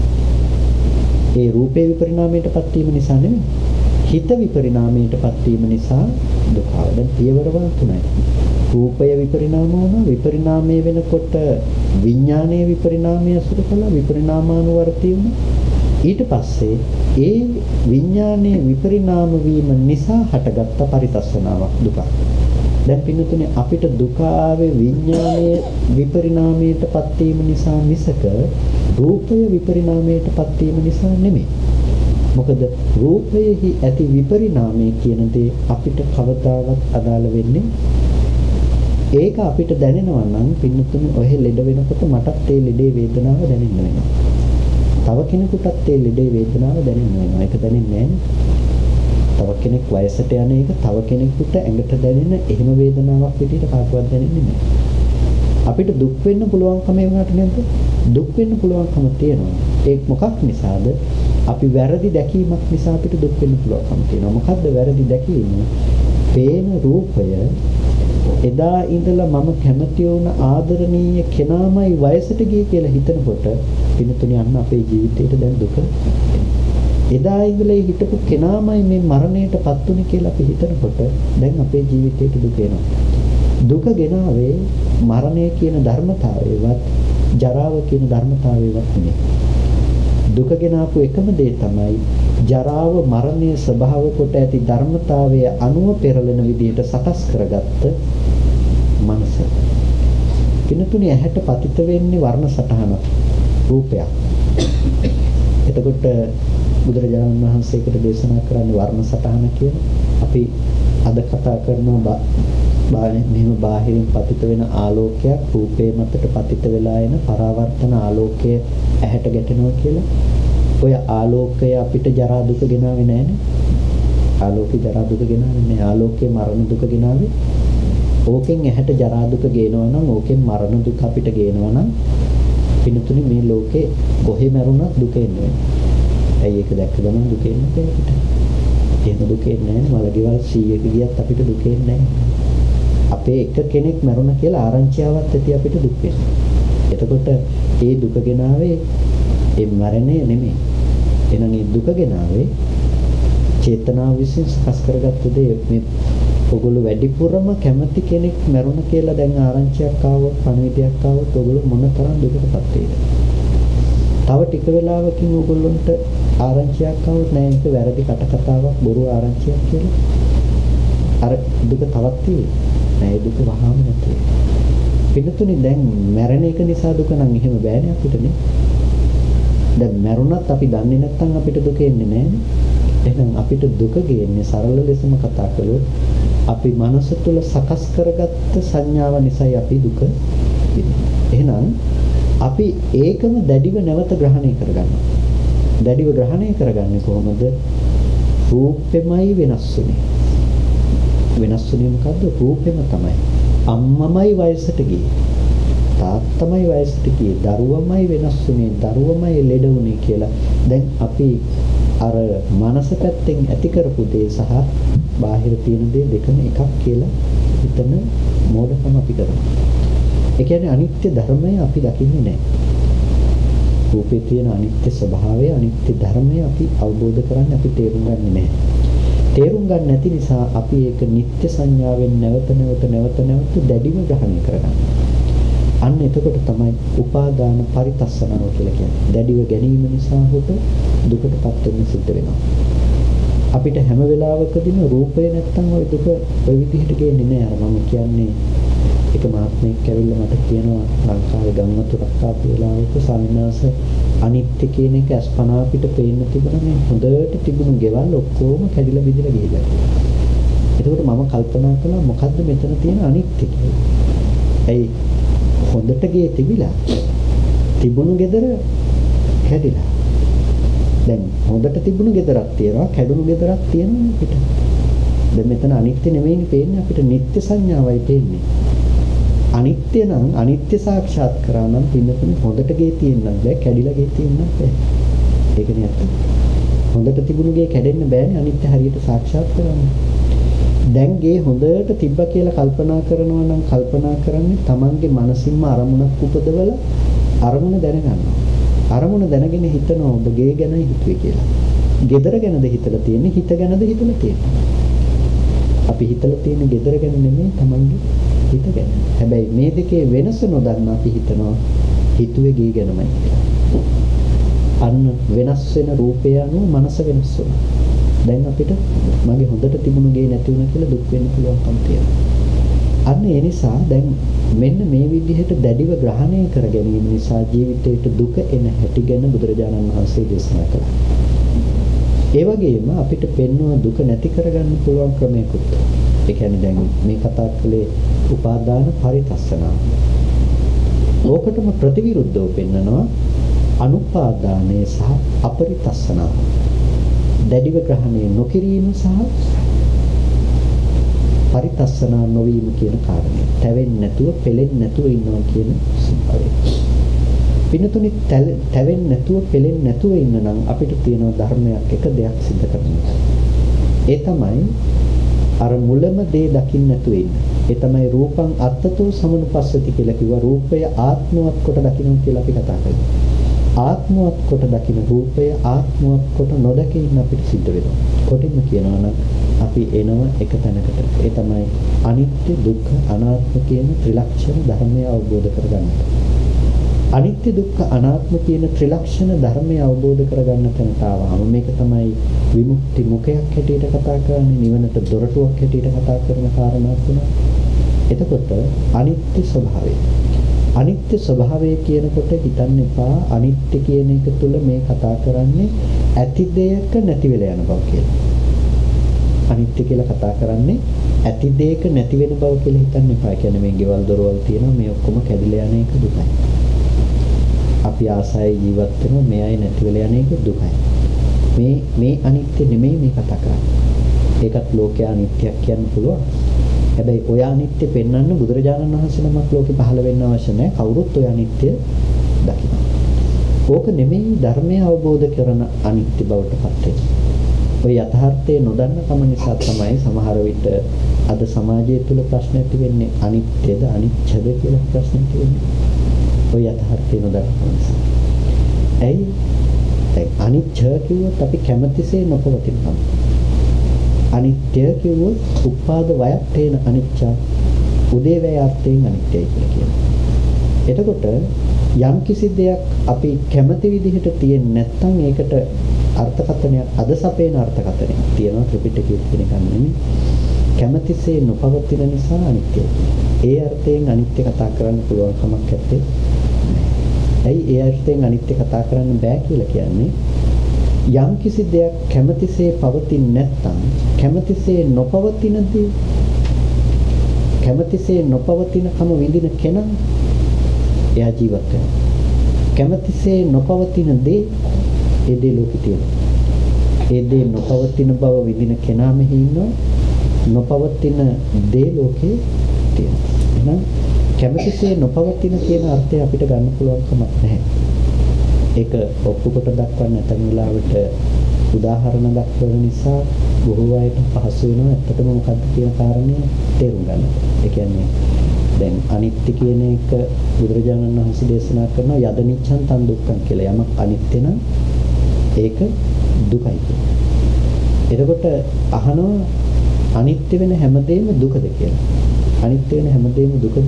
ඒ රූපේ විපරිණාමයටපත් වීම නිසා නෙමෙයි. හිත විපරිණාමයටපත් වීම නිසා දුක ආවා. දැන් පියවරවල් තුනයි. රූපය විපරිණාම වුණා. විපරිණාමය වෙනකොට විඥානයේ විපරිණාමය අසුර කළා. විපරිණාමානුවර්තී වුණා. ඊට පස්සේ ඒ විඥානයේ විපරිණාම වීම නිසා හටගත්ත පරිතස්සනාවක් දුක. දැන් පින්නතුනේ අපිට දුක ආවේ විඥානයේ විපරිණාමයටපත් වීම නිසා මිසක රූපය විපරිණාමයටපත් වීම නිසා නෙමෙයි. මොකද රූපයෙහි ඇති විපරිණාමය කියන දේ අපිට කවදාවත් අදාළ වෙන්නේ ඒක අපිට දැනෙනවා නම් පින්නතුනේ ඔහෙ ලෙඩ වෙනකොට මටත් ඒ ලෙඩේ වේදනාව දැනෙන්න වෙනවා. තව කෙනෙකුටත් ඒ ලෙඩේ වේදනාව දැනෙන්න වෙනවා. ඒක දැනෙන්නේ නැහැ. තව කෙනෙක් වයසට යන එක තව කෙනෙකුට ඇඟට දැනෙන එහෙම වේදනාවක් විදිහට කාටවත් දැනෙන්නේ නැහැ. අපිට දුක් වෙන්න පුළුවන්කම ඒ වුණාට නේද? දුක් වෙන්න පුළුවන්කම තියෙනවා. ඒක මොකක් නිසාද? අපි වැරදි දැකීමක් නිසා අපිට දුක් වෙන්න පුළුවන්කම තියෙනවා. මොකද්ද වැරදි දැකීම? පේන රූපය එදා ඉඳලා මම කැමති වුණ ආදරණීය කෙනාමයි වයසට ගියේ කියලා හිතනකොට පින්තුණි අන්න අපේ ජීවිතේට දැන් දුක. එදා ඉඳලා හිටපු කෙනාමයි මේ මරණයටපත් උනේ කියලා අපි හිතනකොට දැන් අපේ ජීවිතේට දුක එනවා. දුක ගෙනාවේ මරණය කියන ධර්මතාවයවත් ජරාව කියන ධර්මතාවයවත් නෙමෙයි. දුක ගෙනාපු එකම දේ තමයි ජරාව මරණය ස්වභාව කොට ඇති ධර්මතාවය අනුව පෙරලෙන විදිහට සකස් කරගත්ත මනස. පින්තුණි ඇහැට පතිත වෙන්නේ වර්ණ සටහනක් රූපයක්. එතකොට බුදුරජාණන් වහන්සේකට දේශනා කරන්නේ වර්ණ සටහන කියන. අපි අද කතා කරනවා මෙහෙම බාහිරින් පතිත වෙන ආලෝකයක් රූපේ මතට පතිත වෙලා එන පරාවර්තන ආලෝකය ඇහැට ගැටෙනවා කියලා. ඔය ආලෝකය අපිට ජරා දුක ගෙනාවේ නැහැනේ. ආලෝකේ ජරා දුක ගෙනාවේ නැහැ. ආලෝකයේ මරණ දුක ගෙනාවේ. ඕකෙන් ඇහැට ජරා දුක ගේනවා නම් ඕකෙන් මරණ දුක අපිට ගේනවා නම් පින්තුනි මේ ලෝකේ කොහේ මරුණත් දුක එන්නේ. ඇයි ඒක දැක්ක ගමන් දුක එන්නේ අපිට? එහෙම දුක එන්නේ නැහැ. මලගෙවල් සීයක ගියත් අපිට දුක එන්නේ නැහැ. අපේ එක කෙනෙක් මරුණා කියලා ආරංචියාවක් ඇති අපිට දුක් වෙනවා. එතකොට ඒ දුක ගෙනාවේ ඒ මරණය නෙමෙයි. එහෙනම් මේ දුක ගෙනාවේ චේතනාව විසින් සකස් කරගත්ත දේ. මේ ඔගොල්ලෝ වැඩිපුරම කැමති කෙනෙක් මරුණා කියලා දැන් ආරංචියක් ආවොත් පණිවිඩයක් ආවොත් ඔගොල්ලෝ මොන තරම් දුකටපත් වේද? තව ටික වෙලාවකින් ඔයගොල්ලන්ට ආරංචියක් ආවොත් නෑ ඒක වැරදි කටකතාවක් බොරු ආරංචියක් කියලා. අර දුක තවත් තියෙන්නේ. නෑ දුක වහාම නැති. පින්නතුනි දැන් මැරෙන එක නිසා දුක නම් එහෙම බෑනේ අපිටනේ. දැන් මැරුණත් අපි දන්නේ නැත්නම් අපිට දුක එන්නේ නෑනේ. එහෙනම් අපිට දුක ගේන්නේ සරල ලෙසම කතා කළොත් අපි මනස තුල සකස් කරගත්ත සංඥාව නිසායි අපි දුක විඳින්නේ. එහෙනම් අපි ඒකම දැඩිව නැවත ග්‍රහණය කරගන්නවා. දැඩිව ග්‍රහණය කරගන්නේ කොහොමද? රූපෙමයි වෙනස් වෙන්නේ. වෙනස් වෙන්නේ මොකද්ද? රූපෙම තමයි. අම්මමයි වයසට ගියේ. තාත්තමයි වයසට ගියේ. දරුවමයි වෙනස් වෙන්නේ. දරුවමයි ලෙඩ වුනේ කියලා. දැන් අපි අර මනස පැත්තෙන් ඇති කරපු දේ සහ බාහිර තියෙන දේ දෙකම එකක් කියලා හිතන මෝඩකම අපි කරනවා. ඒ කියන්නේ අනිත්‍ය ධර්මය අපි දකින්නේ නැහැ. රූපේ තියෙන අනිත්‍ය ස්වභාවය, අනිත්‍ය ධර්මය අපි අවබෝධ කරන්නේ අපි තේරුම් ගන්නේ නැහැ. තේරුම් ගන්න නැති නිසා අපි ඒක නිත්‍ය සංඥාවෙන් නැවත නැවත නැවත නැවත දැඩිව ග්‍රහණය කරගන්නවා. අන්න එතකොට තමයි උපාදාන පරිතස්සනාව කියලා කියන්නේ. දැඩිව ගැනීම නිසා හොත දුකටපත් වෙන්න සිද්ධ වෙනවා. අපිට හැම වෙලාවකදීම රූපය නැත්තම් ওই දුක ওই විදිහට ගේන්නේ නැහැ. අර මම කියන්නේ එක මහත්මයෙක් ඇවිල්ලා මට කියනවා ලංකාවේ ගම්වතුරක් ආපු වෙලාවක සාමිනාස අනිත්‍ය කියන එක අස්පනා අපිට පේන්න තිබුණා මේ හොඳට තිබුණු ගෙවල් ඔක්කොම කැඩිලා බිඳිලා ගිහිල්ලා. එතකොට මම කල්පනා කළා මොකද්ද මෙතන තියෙන අනිත්‍ය කියලා. ඇයි හොඳට ගේ තිබිලා තිබුණු ගෙදර කැඩිලා. දැන් හොඳට තිබුණු ගෙදරක් තියෙනවා කැඩුණු ගෙදරක් තියෙනවා අපිට. දැන් මෙතන අනිත්‍ය නෙමෙයිනේ පේන්නේ අපිට නිත්‍ය සංඥාවයි පේන්නේ. අනිත්‍ය නම් අනිත්‍ය සාක්ෂාත් කරා නම් පින්නතුනේ හොඳට ගේ තියෙන්න බෑ කැඩිලා ගේ තියෙන්න බෑ. ඒකනේ ඇත්ත. හොඳට තිබුණු ගේ කැඩෙන්න බෑනේ අනිත්‍ය හරියට සාක්ෂාත් කරන්න. දැන් ගේ හොඳට තිබ්බා කියලා කල්පනා කරනවා නම් කල්පනා කරන්නේ Tamange මනසින්ම අරමුණක් උපදවල අරමුණ දැනගන්නවා. අරමුණ දැනගෙන හිතනවා ඔබ ගේ ගැන හිතුවේ කියලා. gedara ගැනද හිතලා තියෙන්නේ හිත ගැනද හිතලා තියෙන්නේ. අපි හිතලා තියෙන්නේ gedara ගැන නෙමෙයි Tamange හිත ගැන. හැබැයි මේ දෙකේ වෙනස නොදන්න අපි හිතනවා හිතුවේ ගේ ගැනමයි කියලා. අන්න වෙනස් වෙන රූපය අනුව මනස වෙනස් වෙනවා. දැන් අපිට මගේ හොඳට තිබුණු ගේ නැති වුණා කියලා දුක් වෙන්න පුළුවන්කම තියෙනවා. අන්න ඒ නිසා දැන් මෙන්න මේ විදිහට දැඩිව ග්‍රහණය කර ගැනීම නිසා ජීවිතයට දුක එන හැටි ගැන බුදුරජාණන් වහන්සේ දේශනා කළා. ඒ වගේම අපිට පෙන්වන දුක නැති කරගන්න පුළුවන් ක්‍රමයකුත්. ඒ කියන්නේ දැන් මේ කතා කළේ උපාදාන පරිතස්සනාව. ඕකටම ප්‍රතිවිරුද්ධව පෙන්නනවා අනුපාදානය සහ අපරිතස්සනාව. දැඩිව ග්‍රහණය නොකිරීම සහ පරිතස්සනා නොවීම කියන කාරණය. තැවෙන්නේ නැතුව, පෙලෙන්නේ නැතුව ඉන්නවා කියන ස්වභාවය. පිනතුනි තැවෙන්නේ නැතුව පෙලෙන්නේ නැතුව ඉන්න නම් අපිට තියෙන ධර්මයක් එක දෙයක් සිද්ධ කරනවා. ඒ තමයි අර මුලම දේ දකින්න නැතුව ඉන්න. ඒ තමයි රූපං අත්තතෝ සමනුපස්සති කියලා කිව්වා. රූපය ආත්මවත් කොට දකින්න කියලා අපි කතා කරන්නේ. ආත්මවත් කොට දකින්න රූපය ආත්මවත් කොට නොදකින්න අපිට සිද්ධ වෙනවා. කොටින්ම කියනවා නම් අපි එනවා එක තැනකට. ඒ තමයි අනිත්‍ය, දුක්ඛ, අනාත්ම කියන ත්‍රිලක්ෂණ ධර්මය අවබෝධ කරගන්නට. අනිත්‍ය, දුක්ඛ, අනාත්ම කියන ත්‍රිලක්ෂණ ධර්මය අවබෝධ කරගන්න තැනට ආවම මේක තමයි විමුක්ති මුඛයක් හැටියට කතා කරන්නේ, නිවනට දොරටුවක් හැටියට කතා කරන කාරණා තුන. එතකොට අනිත්‍ය ස්වභාවය අනිත්‍ය ස්වභාවය කියනකොට හිතන්න එපා අනිත්‍ය කියන එක තුල මේ කතා කරන්නේ ඇති දෙයක නැති වෙලා යන බව කියලා. අනිත්‍ය කියලා කතා කරන්නේ ඇති දෙයක නැති වෙන බව කියලා හිතන්න එපා. ඒ කියන්නේ මේ ගෙවල් දොරවල් තියෙනවා මේ ඔක්කොම කැඩිලා යන එක දුකයි. අපි ආසයි ජීවත් වෙනවා මේ අය නැති වෙලා යන එක දුකයි. මේ මේ අනිත්‍ය නෙමෙයි මේ කතා කරන්නේ. ඒකත් ලෝකයේ අනිත්‍යයක් කියන්න පුළුවන්. හැබැයි ඔය අනිත්‍ය පෙන්වන්න බුදුරජාණන් වහන්සේ නමක් ලෝකෙ පහළ වෙන්න අවශ්‍ය නැහැ. කවුරුත් ඔය අනිත්‍ය දකිනවා. ඕක නෙමෙයි ධර්මය අවබෝධ කරන අනිත්‍ය බවට පත් වෙන්නේ. ඔය යථාර්ථය නොදන්න කම නිසා තමයි සමහර විට අද සමාජය තුළ ප්‍රශ්න ඇති වෙන්නේ අනිත්‍යද අනිච්චද කියලා ප්‍රශ්න ඇති වෙන්නේ. ඔය යථාර්ථය නොදන්න කම නිසා. ඇයි? දැන් අනිච්ච කිව්වොත් අපි කැමැතිසේ නොපවතින කම. අනිත්‍ය කිව්වොත් උපාද වයත්තේන අනිච්චා උදේවැය අර්ථයෙන් අනිත්‍යයි කියලා කියනවා. එතකොට යම් කිසි දෙයක් අපි කැමති විදිහට තියෙන්නේ නැත්නම් ඒකට අර්ථකථනයක් අද සපේන අර්ථකථනයක් තියෙනවා ත්‍රිපිටකයේ තියෙන එක නෙමෙයි. කැමැතිසේ නොපවතින නිසා අනිත්‍යයි. ඒ අර්ථයෙන් අනිත්‍ය කතා කරන්න පුළුවන් කමක් නැත්තේ. ඇයි ඒ අර්ථයෙන් අනිත්‍ය කතා කරන්න බෑ කියලා කියන්නේ? යම් කිසි දෙයක් කැමැතිසේ පවතින්නේ නැත්නම් කැමැතිසේ නොපවතින දේ කැමැතිසේ නොපවතින කම විඳින කෙනා එයා ජීවත් වෙනවා. කැමැතිසේ නොපවතින දේ ඒ දේ ලෝකෙ තියෙනවා. ඒ දේ නොපවතින බව විඳින කෙනා මෙහි ඉන්නවා. නොපවතින දේ ලෝකේ තියෙනවා. එහෙනම් කැමැතිසේ නොපවතින කියන අර්ථය අපිට ගන්න පුළුවන් කමක් නැහැ. ඒක ඔප්පු කොට දක්වන්න නැතන වෙලාවට උදාහරණ දක්වන නිසා බොහෝ අයට පහසු වෙනවා ඇත්තටම මොකක්ද කියන කාරණේ තේරුම් ගන්න. ඒ කියන්නේ දැන් අනිත්‍ය කියන එක බුදුරජාණන් වහන්සේ දේශනා කරනවා යදනිච්ඡන් තන් දුක්ඛං කියලා. යමක් අනිත්‍ය නම් ඒක දුකයි කියලා. එතකොට අහනවා අනිත්‍ය වෙන හැමදේම දුකද කියලා. අනිත්‍ය වෙන හැමදේම දුකද?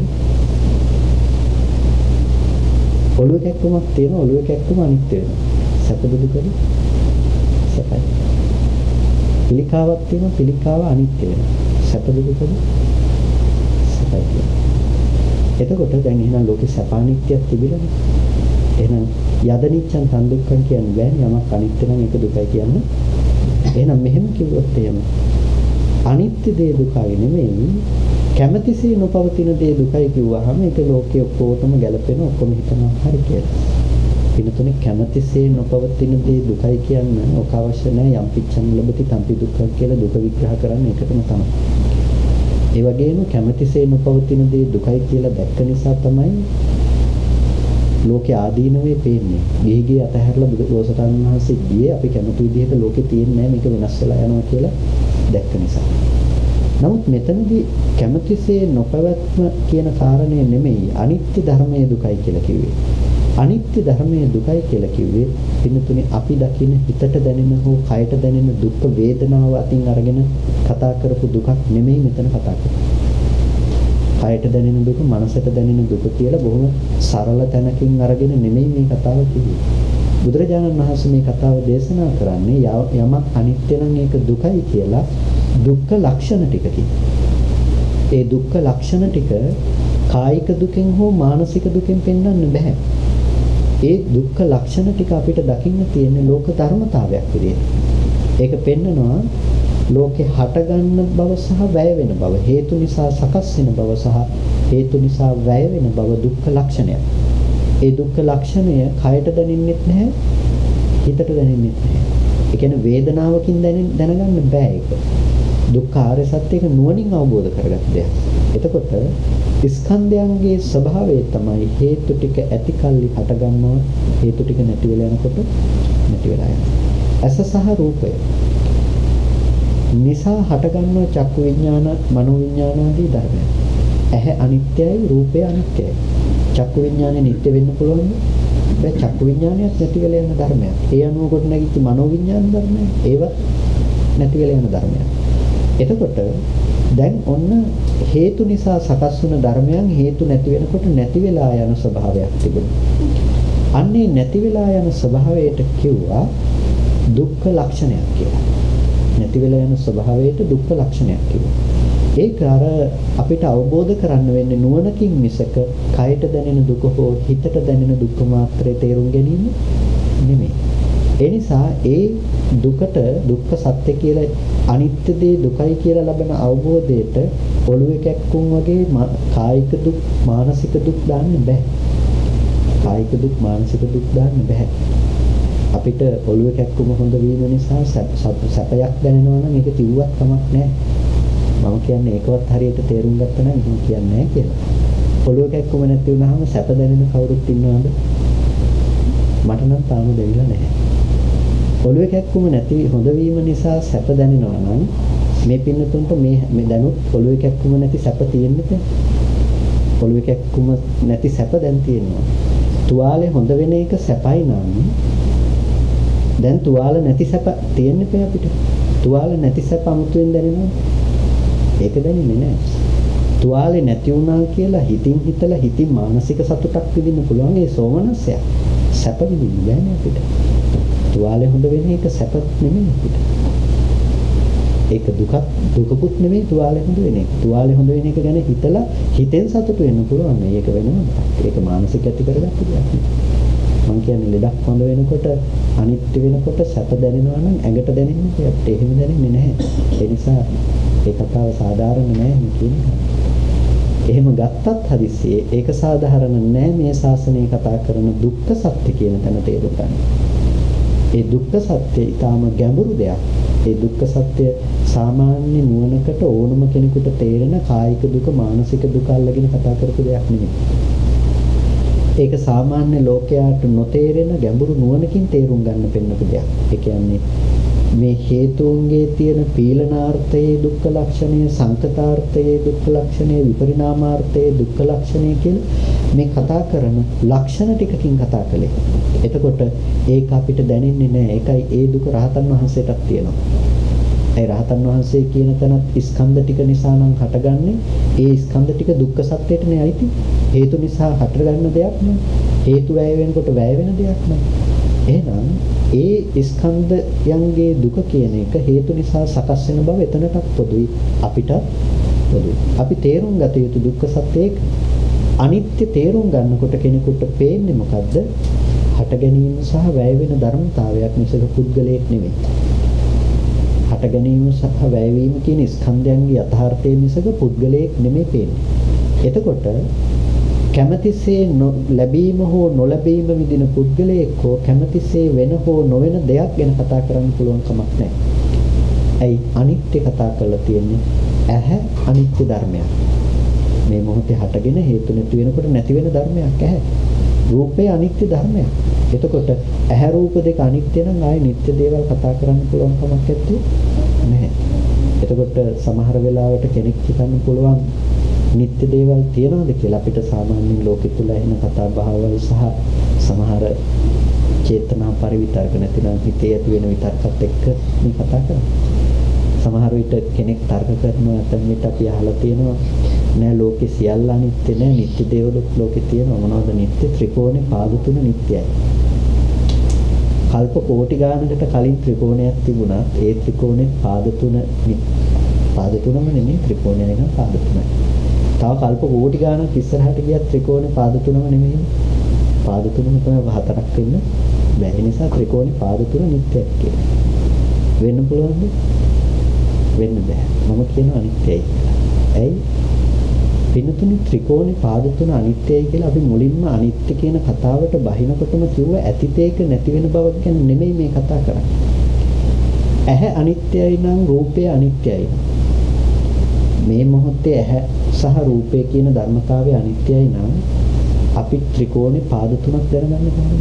ඔළුව කැක්කමක් තියෙන ඔළුව කැක්කම අනිත්‍ය වෙනවා. සැපද දුකද? සැපයි. පිළිකාවක් තියෙන පිළිකාව අනිත්‍ය වෙනවා. සැපද දුකද? සැපයි. එතකොට දැන් එහෙනම් ලෝකේ සැප අනිත්‍යයක් තිබිලානේ. එහෙනම් යදනිච්ඡන් තන් දුක්ඛං කියන්නේ බෑනේ යමක් අනිත්‍ය නම් ඒක දුකයි කියන්නේ. එහෙනම් මෙහෙම කිව්වොත් එහෙම අනිත්‍ය දේ දුකයි නෙමෙයි කැමැතිසේ නොපවතින දේ දුකයි කිව්වහම ඒක ලෝකයේ ඔක්කොටම ගැලපෙන ඔක්කොම හිතනවා හරි කියලා. පිනතුනේ කැමැතිසේ නොපවතින දේ දුකයි කියන්නේ ඔක අවශ්‍ය නැහැ යම් පිච්ඡන් ලැබති තම්පි දුක්ඛ කියලා දුක විග්‍රහ කරන්නේ ඒකටම තමයි. ඒ වගේම කැමැතිසේ නොපවතින දේ දුකයි කියලා දැක්ක නිසා තමයි ලෝකේ ආදීනවේ පේන්නේ. ගිහිගේ අතහැරලා බුදුරජාණන් වහන්සේ ගියේ අපි කැමති විදිහට ලෝකේ තියෙන්නේ නැහැ මේක වෙනස් වෙලා යනවා කියලා දැක්ක නිසා. නමුත් මෙතනදී කැමැතිසේ නොපවත්ම කියන කාරණය නෙමෙයි අනිත්‍ය ධර්මයේ දුකයි කියලා කිව්වේ. අනිත්‍ය ධර්මයේ දුකයි කියලා කිව්වේ පින්තුනේ අපි දකින හිතට දැනෙන හෝ කයට දැනෙන දුක් වේදනාව අතින් අරගෙන කතා කරපු දුකක් නෙමෙයි මෙතන කතා කරන්නේ. කයට දැනෙන දුක, මනසට දැනෙන දුක කියලා බොහොම සරල තැනකින් අරගෙන නෙමෙයි මේ කතාව කිව්වේ. බුදුරජාණන් වහන්සේ මේ කතාව දේශනා කරන්නේ යමක් අනිත්‍ය නම් ඒක දුකයි කියලා දුක්ඛ ලක්ෂණ ටිකකින්. ඒ දුක්ඛ ලක්ෂණ ටික කායික දුකෙන් හෝ මානසික දුකෙන් පෙන්වන්න බෑ. ඒ දුක්ඛ ලක්ෂණ ටික අපිට දකින්න තියෙන ලෝක ධර්මතාවයක් විදියට. ඒක පෙන්නනවා ලෝකේ හටගන්න බව සහ වැය වෙන බව, හේතු නිසා සකස් වෙන බව සහ හේතු නිසා වැය වෙන බව දුක්ඛ ලක්ෂණයක්. ඒ දුක්ඛ ලක්ෂණය කයට දැනෙන්නෙත් නැහැ, හිතට දැනෙන්නෙත් නැහැ. ඒ කියන්නේ වේදනාවකින් දැනගන්න බෑ ඒක. දුක්ඛ ආර්ය සත්‍යයක නුවණින් අවබෝධ කරගත්ත දෙයක්. එතකොට ස්කන්ධයන්ගේ ස්වභාවය තමයි හේතු ටික ඇති කල්ලි හට ගන්නවා, හේතු ටික නැති වෙලා යනකොට නැති වෙලා යනවා. ඇස සහ රූපය නිසා හට ගන්නවා චක්කු විඥාන, මනෝ විඥාන ආදී ධර්මයන්. ඇහැ අනිත්‍යයි, රූපය අනිත්‍යයි. චක්කු විඥානේ නිට්ටය වෙන්න පුළුවන්ද? බෑ. චක්කු විඥානයත් නැති වෙලා යන ධර්මයක්. ඒ අනුව කොට නැගිච්ච මනෝ විඥාන ධර්මයන් ඒවත් නැති වෙලා යන ධර්මයක්. එතකොට දැන් ඔන්න හේතු නිසා සකස් වුණ ධර්මයන් හේතු නැති වෙනකොට නැති වෙලා යන ස්වභාවයක් තිබුණා. අන්නේ නැති වෙලා යන ස්වභාවයට කිව්වා දුක්ඛ ලක්ෂණයක් කියලා. නැති වෙලා යන ස්වභාවයට දුක්ඛ ලක්ෂණයක් කිව්වා. ඒක අර අපිට අවබෝධ කරන්න වෙන්නේ නුවණකින් මිසක කයට දැනෙන දුක හෝ හිතට දැනෙන දුක මාත්‍රේ තේරුම් ගැනීම නෙමෙයි. ඒ නිසා ඒ දුකට දුක්ඛ සත්‍ය කියලා අනිත්‍ය දේ දුකයි කියලා ලබන අවබෝධයට ඔළුවේ කැක්කුම් වගේ කායික දුක් මානසික දුක් දාන්න බෑ. කායික දුක් මානසික දුක් දාන්න බෑ. අපිට ඔළුවේ කැක්කුම හොඳ වීම නිසා සැපයක් දැනෙනවා නම් ඒක තිව්වත් කමක් නැහැ. මම කියන්නේ ඒකවත් හරියට තේරුම් ගත්තා නම් එහෙම කියන්නේ නැහැ කියලා. ඔළුවේ කැක්කුම නැති වුනහම සැප දැනෙන කවුරුත් ඉන්නවද? මට නම් තාම දැනෙලා නැහැ. ඔළුවේ කැක්කුම නැති හොඳ වීම නිසා සැප දැනෙනවා නම් මේ පින්නතුන්ට මේ මේ දැනුත් ඔළුවේ කැක්කුම නැති සැප තියෙන්නේ. ඔළුවේ කැක්කුම නැති සැප දැන් තියෙනවා. තුවාලේ හොඳ වෙන එක සැපයි නම් දැන් තුවාල නැති සැප තියෙන්නේ අපිට. තුවාල නැති සැප අමුතුවෙන් දැනෙනවා. ඒක දැනෙන්නේ නැහැ. තුවාලේ නැති වුණා කියලා හිතින් හිතලා හිතින් මානසික සතුටක් විඳින්න පුළුවන් ඒ සෝමනස්සය. සැප විඳින්න බෑනේ අපිට. තුවාලේ හොඳ වෙන එක සැප නෙමෙයි අපිට. ඒක දුකක් දුකකුත් නෙමෙයි තුවාලේ හොඳ වෙන එක. තුවාලේ හොඳ වෙන එක ගැන හිතලා හිතෙන් සතුට වෙන්න පුළුවන්. මේක වෙනම ඒක මානසික ඇති කරගත්ත දෙයක්. මම කියන්නේ ලෙඩක් හොඳ වෙනකොට අනිත්‍ය වෙනකොට සැප දැනෙනවා නම් ඇඟට දැනෙන්නේ අපිට එහෙම දැනෙන්නේ නැහැ. ඒ නිසා ඒ කතාව සාධාරණ නෑ මේ කියන්නේ. එහෙම ගත්තත් හදිස්සියේ ඒක සාධාරණ නෑ මේ ශාසනය කතා කරන දුක්ඛ සත්‍ය කියන තැන තේරුම් ගන්න. ඒ දුක්ඛ සත්‍ය ඊටාම ගැඹුරු දෙයක්. ඒ දුක්ඛ සත්‍ය සාමාන්‍ය නුවණකට ඕනම කෙනෙකුට තේරෙන කායික දුක මානසික දුක අල්ලගෙන කතා කරපු දෙයක් නෙමෙයි. ඒක සාමාන්‍ය ලෝකයාට නොතේරෙන ගැඹුරු නුවණකින් තේරුම් ගන්න පෙන්නපු දෙයක්. ඒ කියන්නේ මේ හේතුන්ගේ තියෙන පීලනාර්ථයේ දුක්ඛ ලක්ෂණය, සංකතාර්ථයේ දුක්ඛ ලක්ෂණය, විපරිණාමාර්ථයේ දුක්ඛ ලක්ෂණය කියලා මේ කතා කරන ලක්ෂණ ටිකකින් කතා කළේ. එතකොට ඒක අපිට දැනෙන්නේ නැහැ. ඒකයි ඒ දුක රහතන් වහන්සේටත් තියෙනවා. ඒ රහතන් වහන්සේ කියන තැනත් ස්කන්ධ ටික නිසා නම් හටගන්නේ. ඒ ස්කන්ධ ටික දුක්ඛ සත්‍යයටනේ අයිති. හේතු නිසා හටගන්න දෙයක් නෙවෙයි. හේතු වැය වෙනකොට වැය වෙන දෙයක් නෙවෙයි. එහෙනම් ඒ ස්කන්ධයන්ගේ දුක කියන එක හේතු නිසා සකස් වෙන බව එතනටත් පොදුයි අපිටත් පොදුයි. අපි තේරුම් ගත යුතු දුක්ඛ සත්‍යයක අනිත්‍ය තේරුම් ගන්නකොට කෙනෙකුට පේන්නේ මොකද්ද? හට ගැනීම සහ වැය වෙන ධර්මතාවයක් මිසක පුද්ගලයෙක් නෙවෙයි. හට ගැනීම සහ වැය වීම කියන ස්කන්ධයන්ගේ යථාර්ථය මිසක පුද්ගලයෙක් නෙමෙයි පේන්නේ. එතකොට කැමැතිසේ ලැබීම හෝ නොලැබීම විදින පුද්ගලයෙක් හෝ කැමැතිසේ වෙන හෝ නොවන දෙයක් ගැන කතා කරන්න පුළුවන් කමක් නැහැ. ඇයි අනිත්‍ය කතා කරලා තියෙන්නේ? ඇහැ අනිත්‍ය ධර්මයක්. මේ මොහොතේ හටගෙන හේතු නැති වෙනකොට නැති වෙන ධර්මයක් ඇහැ. රූපය අනිත්‍ය ධර්මයක්. එතකොට ඇහැ රූප දෙක අනිත්‍ය නම් ආයේ නිත්‍ය දේවල් කතා කරන්න පුළුවන් කමක් නැත්තේ නැහැ. එතකොට සමහර වෙලාවට කෙනෙක් හිතන්න පුළුවන් නිත්‍ය දේවල් තියනවාද කියලා. අපිට සාමාන්‍යයෙන් ලෝකෙ තුල එන කතා බහවල් සහ සමහර චේතනා පරිවිතර්ක නැතිනම් හිතේ ඇති වෙන විතර්කත් එක්ක මේ කතා කරන්නේ. සමහර විට කෙනෙක් තර්ක කරනවා නැත්නම් විට අපි අහලා තියෙනවා නෑ ලෝකෙ සියල්ල අනිත්‍ය නෑ, නිත්‍ය දේවල් ලෝකෙ තියෙනවා. මොනවද නිත්‍ය? ත්‍රිකෝණේ පාද තුන නිත්‍යයි. කල්ප කෝටි ගානකට කලින් ත්‍රිකෝණයක් තිබුණා. ඒ ත්‍රිකෝණේ පාද තුන පාද තුනම නෙමෙයි, ත්‍රිකෝණය නම් පාද තුනයි. තව කල්ප කෝටි ගානක් ඉස්සරහට ගියත් ත්‍රිකෝණේ පාද තුනම නෙමෙයි. පාද තුනම තමයි හතරක් වෙන්න බැහැ. ඒ නිසා ත්‍රිකෝණේ පාද තුන නිත්‍යයි කියලා. වෙන්න පුළුවන්ද? වෙන්න බෑ. මම කියනවා අනිත්‍යයි කියලා. ඇයි? පින්නතුනි ත්‍රිකෝණේ පාද තුන අනිත්‍යයි කියලා අපි මුලින්ම අනිත්‍ය කියන කතාවට බහිනකොටම කිව්ව ඇතිතේක නැති වෙන බව ගැන නෙමෙයි මේ කතා කරන්නේ. ඇහැ අනිත්‍යයි නම් රූපය අනිත්‍යයි. මේ මොහොතේ ඇහැ සහ රූපය කියන ධර්මතාවය අනිත්‍යයි නම් අපි ත්‍රිකෝණේ පාද තුනක් දැනගන්න කොහොමද?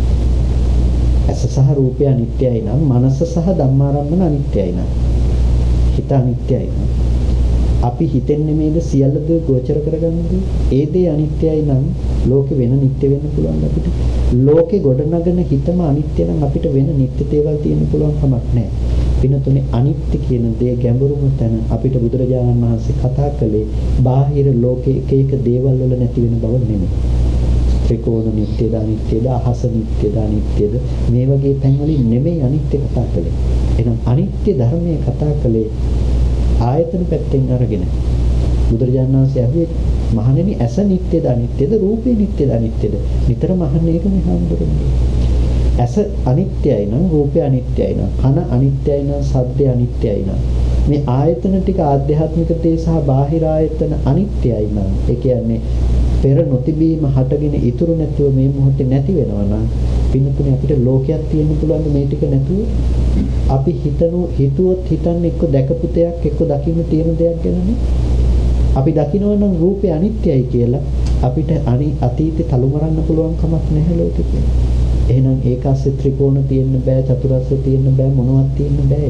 ඇස සහ රූපය අනිත්‍යයි නම් මනස සහ ධම්මාරම්මන අනිත්‍යයි නම් හිත අනිත්‍යයි නම් අපි හිතෙන් නෙමෙයිද සියල්ල දේ ගෝචර කරගන්නේ? ඒ දේ අනිත්‍යයි නම් ලෝකෙ වෙන නිට්ටය වෙන්න පුළුවන් අපිට. ලෝකෙ ගොඩනගන හිතම අනිත්‍ය නම් අපිට වෙන නිට්ටය දේවල් තියෙන්න පුළුවන් කමක් නැහැ. පිනතුනේ අනිත්‍ය කියන දේ ගැඹුරුම තැන අපිට බුදුරජාණන් වහන්සේ කතා කළේ බාහිර ලෝකේ එක එක දේවල් වල නැති වෙන බව නෙමෙයි. ත්‍රිකෝණ නිට්ටයද අනිත්‍යද අහස නිට්ටයද අනිත්‍යද මේ වගේ තැන් වලින් නෙමෙයි අනිත්‍ය කතා කළේ. එහෙනම් අනිත්‍ය ධර්මයේ කතා කළේ ආයතන පැත්තෙන් අරගෙන බුදුරජාණන් වහන්සේ අහුවේ මහණෙනි ඇස නිට්ටයද අනිත්‍යද රූපේ නිට්ටයද අනිත්‍යද නිතර මහන්නේ ඒක නේ හඳුරන්නේ. ඇස අනිත්‍යයි නම් රූපය අනිත්‍යයි නම් කන අනිත්‍යයි නම් ශබ්දය අනිත්‍යයි නම් මේ ආයතන ටික ආධ්‍යාත්මික දේ සහ බාහිර ආයතන අනිත්‍යයි නම් ඒ කියන්නේ පෙර නොතිබීම හටගෙන ඉතුරු නැතුව මේ මොහොතේ නැති වෙනවා නම් පින්නතුනේ අපිට ලෝකයක් තියෙන්න පුළුවන් මේ ටික නැතුව අපි හිතනු හිතුවොත් හිතන්නේ එක්ක දැකපු දෙයක් එක්ක දකින්න තියෙන දෙයක් ගැනනේ අපි දකිනවා නම් රූපේ අනිත්‍යයි කියලා අපිට අනි අතීතේ තලුමරන්න පුළුවන් කමක් නැහැ ලෝකෙ. එහෙනම් ඒක ASCII ත්‍රිකෝණ තියෙන්න බෑ චතුරස්‍ර තියෙන්න බෑ මොනවත් තියෙන්න බෑ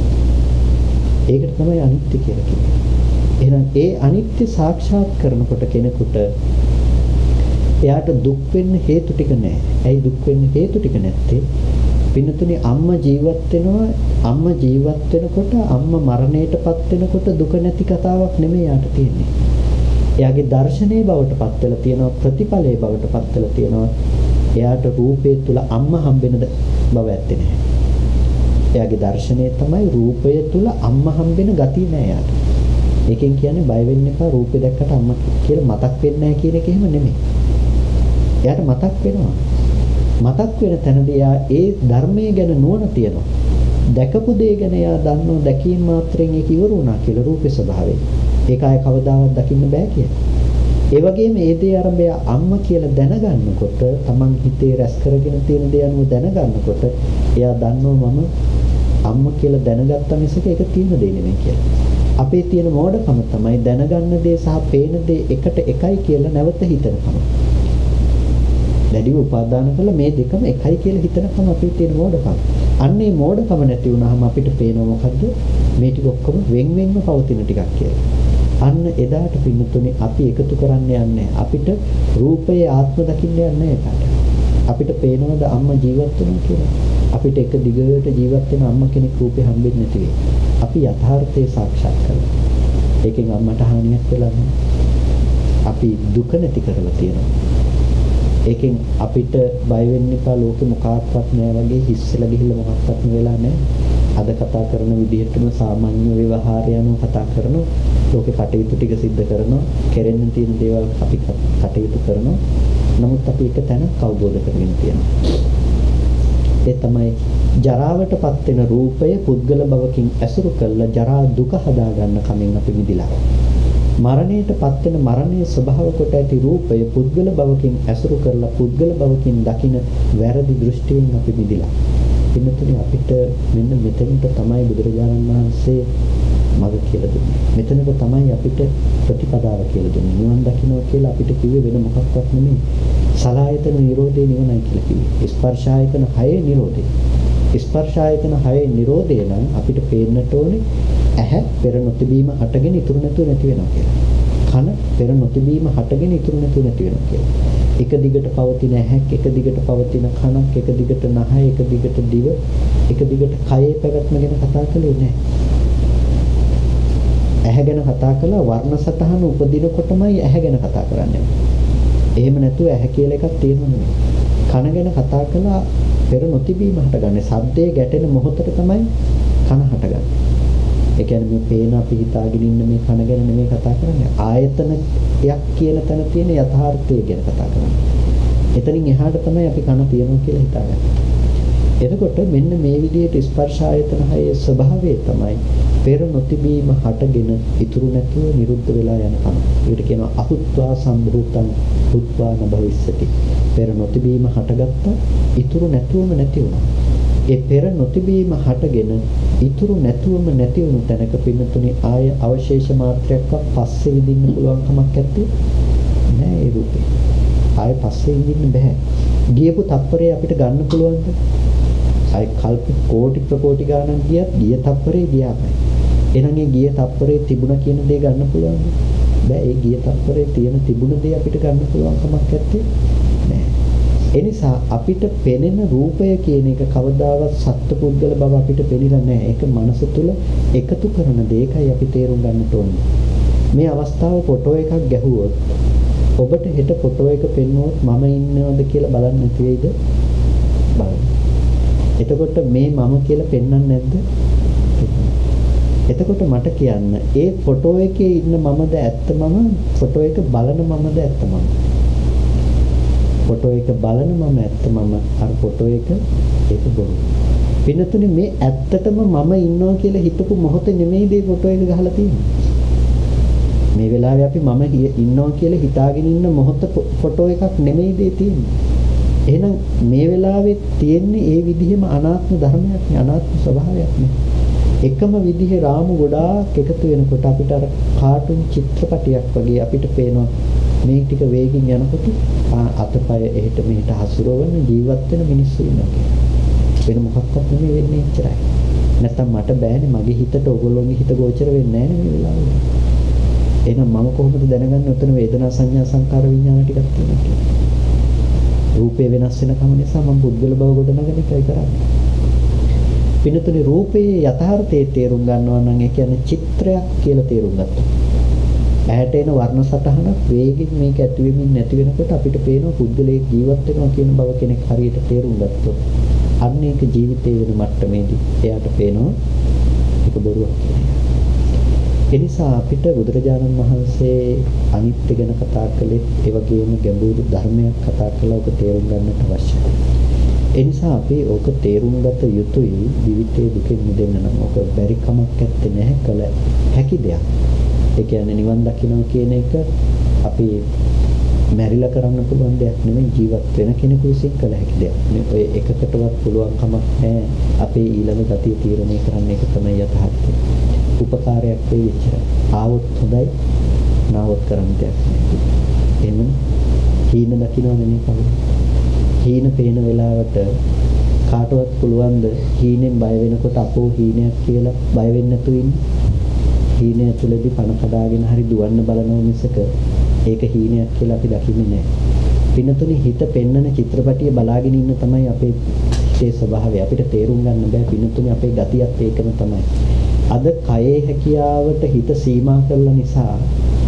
ඒකට තමයි අනිත්‍ය කියලා කියන්නේ. එහෙනම් ඒ අනිත්‍ය සාක්ෂාත් කරනකොට කෙනෙකුට එයාට දුක් වෙන්න හේතු ටික නැහැ. ඇයි දුක් වෙන්න හේතු ටික නැත්තේ? පින්නතුනේ අම්මා ජීවත් වෙනවා අම්මා ජීවත් වෙනකොට අම්මා මරණයටපත් වෙනකොට දුක නැති කතාවක් නෙමෙයි යාට තියෙන්නේ. එයාගේ දර්ශනීය බවට පත් වෙලා තියෙනවා ප්‍රතිඵලයේ බවට පත් වෙලා තියෙනවා. එයාට රූපේ තුල අම්මා හම්බෙන බව ඇත්තේ නැහැ. එයාගේ දර්ශනය තමයි රූපය තුල අම්මා හම්බෙන ගතිය නෑ යාට. ඒකෙන් කියන්නේ බය වෙන්න එපා රූපේ දැක්කට අම්මා කියලා මතක් වෙන්නේ නැහැ කියන එක එහෙම නෙමෙයි. එයාට මතක් වෙනවා. මතක් වෙන තැනදී එයා ඒ ධර්මයේ ගැන නුවණ තියෙනවා. දැකපු දේ ගැන එයා දන්නෝ දැකීම මාත්‍රෙන් ඒක ඉවර වුණා කියලා රූපේ ස්වභාවය. ඒක ආයේ කවදාවත් දකින්න බෑ කියලා. ඒ වගේම ඒ දේ ආරම්භය අම්මා කියලා දැනගන්නකොට තමන් හිතේ රැස් කරගෙන තියෙන දේ අනුව දැනගන්නකොට එයා දන්නවා මම අම්මා කියලා දැනගත්තා මිසක ඒක තියෙන දේ නෙමෙයි කියලා. අපේ තියෙන මෝඩකම තමයි දැනගන්න දේ සහ පේන දේ එකට එකයි කියලා නැවත හිතනකම. දැඩිව උපාදාන කළ මේ දෙකම එකයි කියලා හිතනකම අපේ තියෙන මෝඩකම. අන්න ඒ මෝඩකම නැති වුනහම අපිට පේනවා මොකද්ද? මේ ටික ඔක්කොම වෙන් වෙන්ව පවතින ටිකක් කියලා. අන්න එදාට පින්නතුනේ අපි එකතු කරන්න යන්නේ අපිට රූපයේ ආත්ම දකින්න යන්නේ ඒකට. අපිට පේනවද අම්මා ජීවත් වෙනවා කියලා? අපිට එක දිගට ජීවත් වෙන අම්මා කෙනෙක් රූපේ හම්බෙන්නේ නැති වෙයි. අපි යථාර්ථය සාක්ෂාත් කරගන්න. ඒකෙන් අම්මට හානියක් වෙලා නැහැ. අපි දුක නැති කරලා තියෙනවා. ඒකෙන් අපිට බය වෙන්න එපා ලෝකෙ මොකක්වත් නැහැ වගේ හිස්සලා ගිහිල්ලා මොකක්වත් වෙලා නැහැ. අද කතා කරන විදිහටම සාමාන්‍ය ව්‍යවහාරය අනුව කතා කරනවා. ලෝකේ කටයුතු ටික සිද්ධ කරනවා. කෙරෙන්න තියෙන දේවල් අපි කටයුතු කරනවා. නමුත් අපි එක තැනක් අවබෝධ කරගෙන තියෙනවා. ඒ තමයි ජරාවටපත් වෙන රූපය පුද්ගල භවකින් ඇසුරු කරලා ජරා දුක හදා ගන්න කමින් අපි මිදිලා. මරණයටපත් වෙන මරණයේ ස්වභාව කොට ඇති රූපය පුද්ගල භවකින් ඇසුරු කරලා පුද්ගල භවකින් දකින වැරදි දෘෂ්ටියෙන් අපි මිදිලා. ඉන්නතුනේ අපිට මෙන්න මෙතනට තමයි බුදුරජාණන් වහන්සේ මඟ කියලා දුන්නේ. මෙතනට තමයි අපිට ප්‍රතිපදාව කියලා දුන්නේ. නිවන් දකින්න කියලා අපිට කිව්වේ වෙන මොකක්වත් නෙමෙයි. සලආයතන නිරෝධේ නිවනයි කියලා කිව්වේ. ස්පර්ශායතන හයේ නිරෝධේ. ස්පර්ශායතන හයේ නිරෝධය නම් අපිට පේන්නට ඕනේ ඇහැ පෙර නොතිබීම හටගෙන ඉතුරු නැතුව නැති වෙනවා කියලා. කන පෙර නොතිබීම හටගෙන ඉතුරු නැතුව නැති වෙනවා කියලා. එක දිගට පවතින ඇහැක්, එක දිගට පවතින කනක්, එක දිගට නහය, එක දිගට දිව, එක දිගට කයේ පැවැත්ම ගැන කතා කළේ නැහැ. ඇහැ ගැන කතා කළා වර්ණ සතහන උපදිනකොටමයි ඇහැ ගැන කතා කරන්නේ. එහෙම නැතුව ඇහැ කියලා එකක් තියෙනව නෙමෙයි. කන ගැන කතා කළා පෙර නොතිබීම හටගන්නේ. ශබ්දයේ ගැටෙන මොහොතට තමයි කන හටගන්නේ. ඒ කියන්නේ මේ පේන අපි හිතාගෙන ඉන්න මේ කන ගැන නෙමෙයි කතා කරන්නේ. ආයතනයක් කියන තැන තියෙන යථාර්ථය ගැන කතා කරන්නේ. එතනින් එහාට තමයි අපි කන තියනවා කියලා හිතාගන්නේ. එතකොට මෙන්න මේ විදිහට ස්පර්ශ ආයතන හයේ ස්වභාවය තමයි පෙර නොතිබීම හටගෙන ඉතුරු නැතුව නිරුද්ධ වෙලා යන කම. ඒකට කියනවා අහුත්වා සම්භූතං හුත්වා නභවිස්සති. පෙර නොතිබීම හටගත්තා ඉතුරු නැතුවම නැති වුණා. ඒ පෙර නොතිබීම හටගෙන ඉතුරු නැතුවම නැති වුණු තැනක පින්නතුනේ ආය අවශේෂ මාත්‍රයක්වත් පස්සේ විඳින්න පුළුවන් කමක් නැත්තේ නෑ ඒ රූපේ. ආය පස්සේ විඳින්න බෑ. ගියපු තප්පරේ අපිට ගන්න පුළුවන්ද? ආය කල්ප කෝටි ප්‍රකෝටි ගණන් ගියත් ගිය තප්පරේ ගියාමයි. එහෙනම් ඒ ගිය තප්පරේ තිබුණා කියන දේ ගන්න පුළුවන්ද? බෑ. ඒ ගිය තප්පරේ තියෙන තිබුණ දේ අපිට ගන්න පුළුවන් කමක් නැත්තේ නෑ. එනිසා අපිට පෙනෙන රූපය කියන එක කවදාවත් සත්පුද්ගල බව අපිට පෙනිලා නැහැ. ඒක මනස තුල එකතු කරන දෙයකයි අපි තේරුම් ගන්නට ඕනේ. මේ අවස්ථාවේ ෆොටෝ එකක් ගැහුවොත් ඔබට හෙට ෆොටෝ එක පෙන්වුවොත් මම ඉන්නවද කියලා බලන්න නැති වෙයිද? බලන්න. එතකොට මේ මම කියලා පෙන්වන්නේ නැද්ද? එතකොට මට කියන්න ඒ ෆොටෝ එකේ ඉන්න මමද ඇත්ත මම? ෆොටෝ එක බලන මමද ඇත්ත මම? ෆොටෝ එක බලන මම ඇත්ත මම අර ෆොටෝ එක ඒක බොරු. පින්නතුනේ මේ ඇත්තටම මම ඉන්නවා කියලා හිතපු මොහොතේ නෙමෙයි මේ ෆොටෝ එක ගහලා තියෙන්නේ. මේ වෙලාවේ අපි මම ඉන්නවා කියලා හිතාගෙන ඉන්න මොහොත ෆොටෝ එකක් නෙමෙයි දෙය තියෙන්නේ. එහෙනම් මේ වෙලාවේ තියෙන්නේ ඒ විදිහම අනාත්ම ධර්මයක් නේ අනාත්ම ස්වභාවයක් නේ. එකම විදිහේ රාමු ගොඩාක් එකතු වෙනකොට අපිට අර කාටුන් චිත්‍රපටියක් වගේ අපිට පේනවා මේ ටික වේගින් යනකොට අතපය එහෙට මෙහෙට හසුරවන ජීවත් වෙන මිනිස්සු ඉන්නවා කියලා. වෙන මොකක්වත් නෙමෙයි වෙන්නේ එච්චරයි. නැත්තම් මට බෑනේ මගේ හිතට ඔයගොල්ලෝගේ හිත ගෝචර වෙන්නේ නැහැ නේ මේ වෙලාවේ. එහෙනම් මම කොහොමද දැනගන්නේ උතන වේදනා සංඥා සංකාර විඥාන ටිකක් තියෙනවා කියලා. රූපේ වෙනස් වෙන කම නිසා මම පුද්ගල බව ගොඩනගන එකයි කරන්නේ. පින්නතුනේ රූපයේ යථාර්ථයේ තේරුම් ගන්නවා නම් ඒ කියන්නේ චිත්‍රයක් කියලා තේරුම් ගත්තා. ඇහැට එන වර්ණ සටහනක් වේගෙන් මේක ඇති වෙමින් නැති වෙනකොට අපිට පේනවා පුද්ගලයෙක් ජීවත් වෙනවා කියන බව කෙනෙක් හරියට තේරුම් ගත්තොත් අන්න ඒක ජීවිතයේ වෙන මට්ටමේදී එයාට පේනවා ඒක බොරුවක් කියලා. ඒ නිසා අපිට බුදුරජාණන් වහන්සේ අනිත්‍ය ගැන කතා කළේ ඒ වගේම ගැඹුරු ධර්මයක් කතා කළා ඔක තේරුම් ගන්නට අවශ්‍යයි. ඒ නිසා අපි ඕක තේරුම් ගත යුතුයි ජීවිතයේ දුකෙන් මිදෙන්න නම් ඕක බැරි කමක් නැත්තේ නැහැ කළ හැකි දෙයක්. ඒ කියන්නේ නිවන් දකින්න කියන එක අපි මැරිලා කරන්න පුළුවන් දෙයක් නෙමෙයි ජීවත් වෙන කෙනෙකු විසින් කළ හැකි දෙයක්. මේ ඔය එකකටවත් පුළුවන් කමක් නැහැ අපේ ඊළඟ ගතිය තීරණය කරන්න ඒක තමයි යථාර්ථය. උපකාරයක් වෙයි ඉච්චර. ආවොත් හොඳයි නාවොත් කරන්න දෙයක් නැහැ. එහෙනම් හීන දකින්න නෙමෙයි කවුරු. හීන පේන වෙලාවට කාටවත් පුළුවන් ද හීනෙන් බය වෙනකොට අපෝ හීනයක් කියලා බය වෙන්නේ නැතුව ඉන්න. හීනය ඇතුළේදී පණ කඩාගෙන හරි දුවන්න බලනවා මිසක ඒක හීනයක් කියලා අපි දකින්නේ නැහැ. පින්නතුනේ හිත පෙන්නන චිත්‍රපටිය බලාගෙන ඉන්න තමයි අපේ හිතේ ස්වභාවය. අපිට තේරුම් ගන්න බෑ පින්නතුනේ අපේ ගතියත් ඒකම තමයි. අද කයේ හැකියාවට හිත සීමා කළ නිසා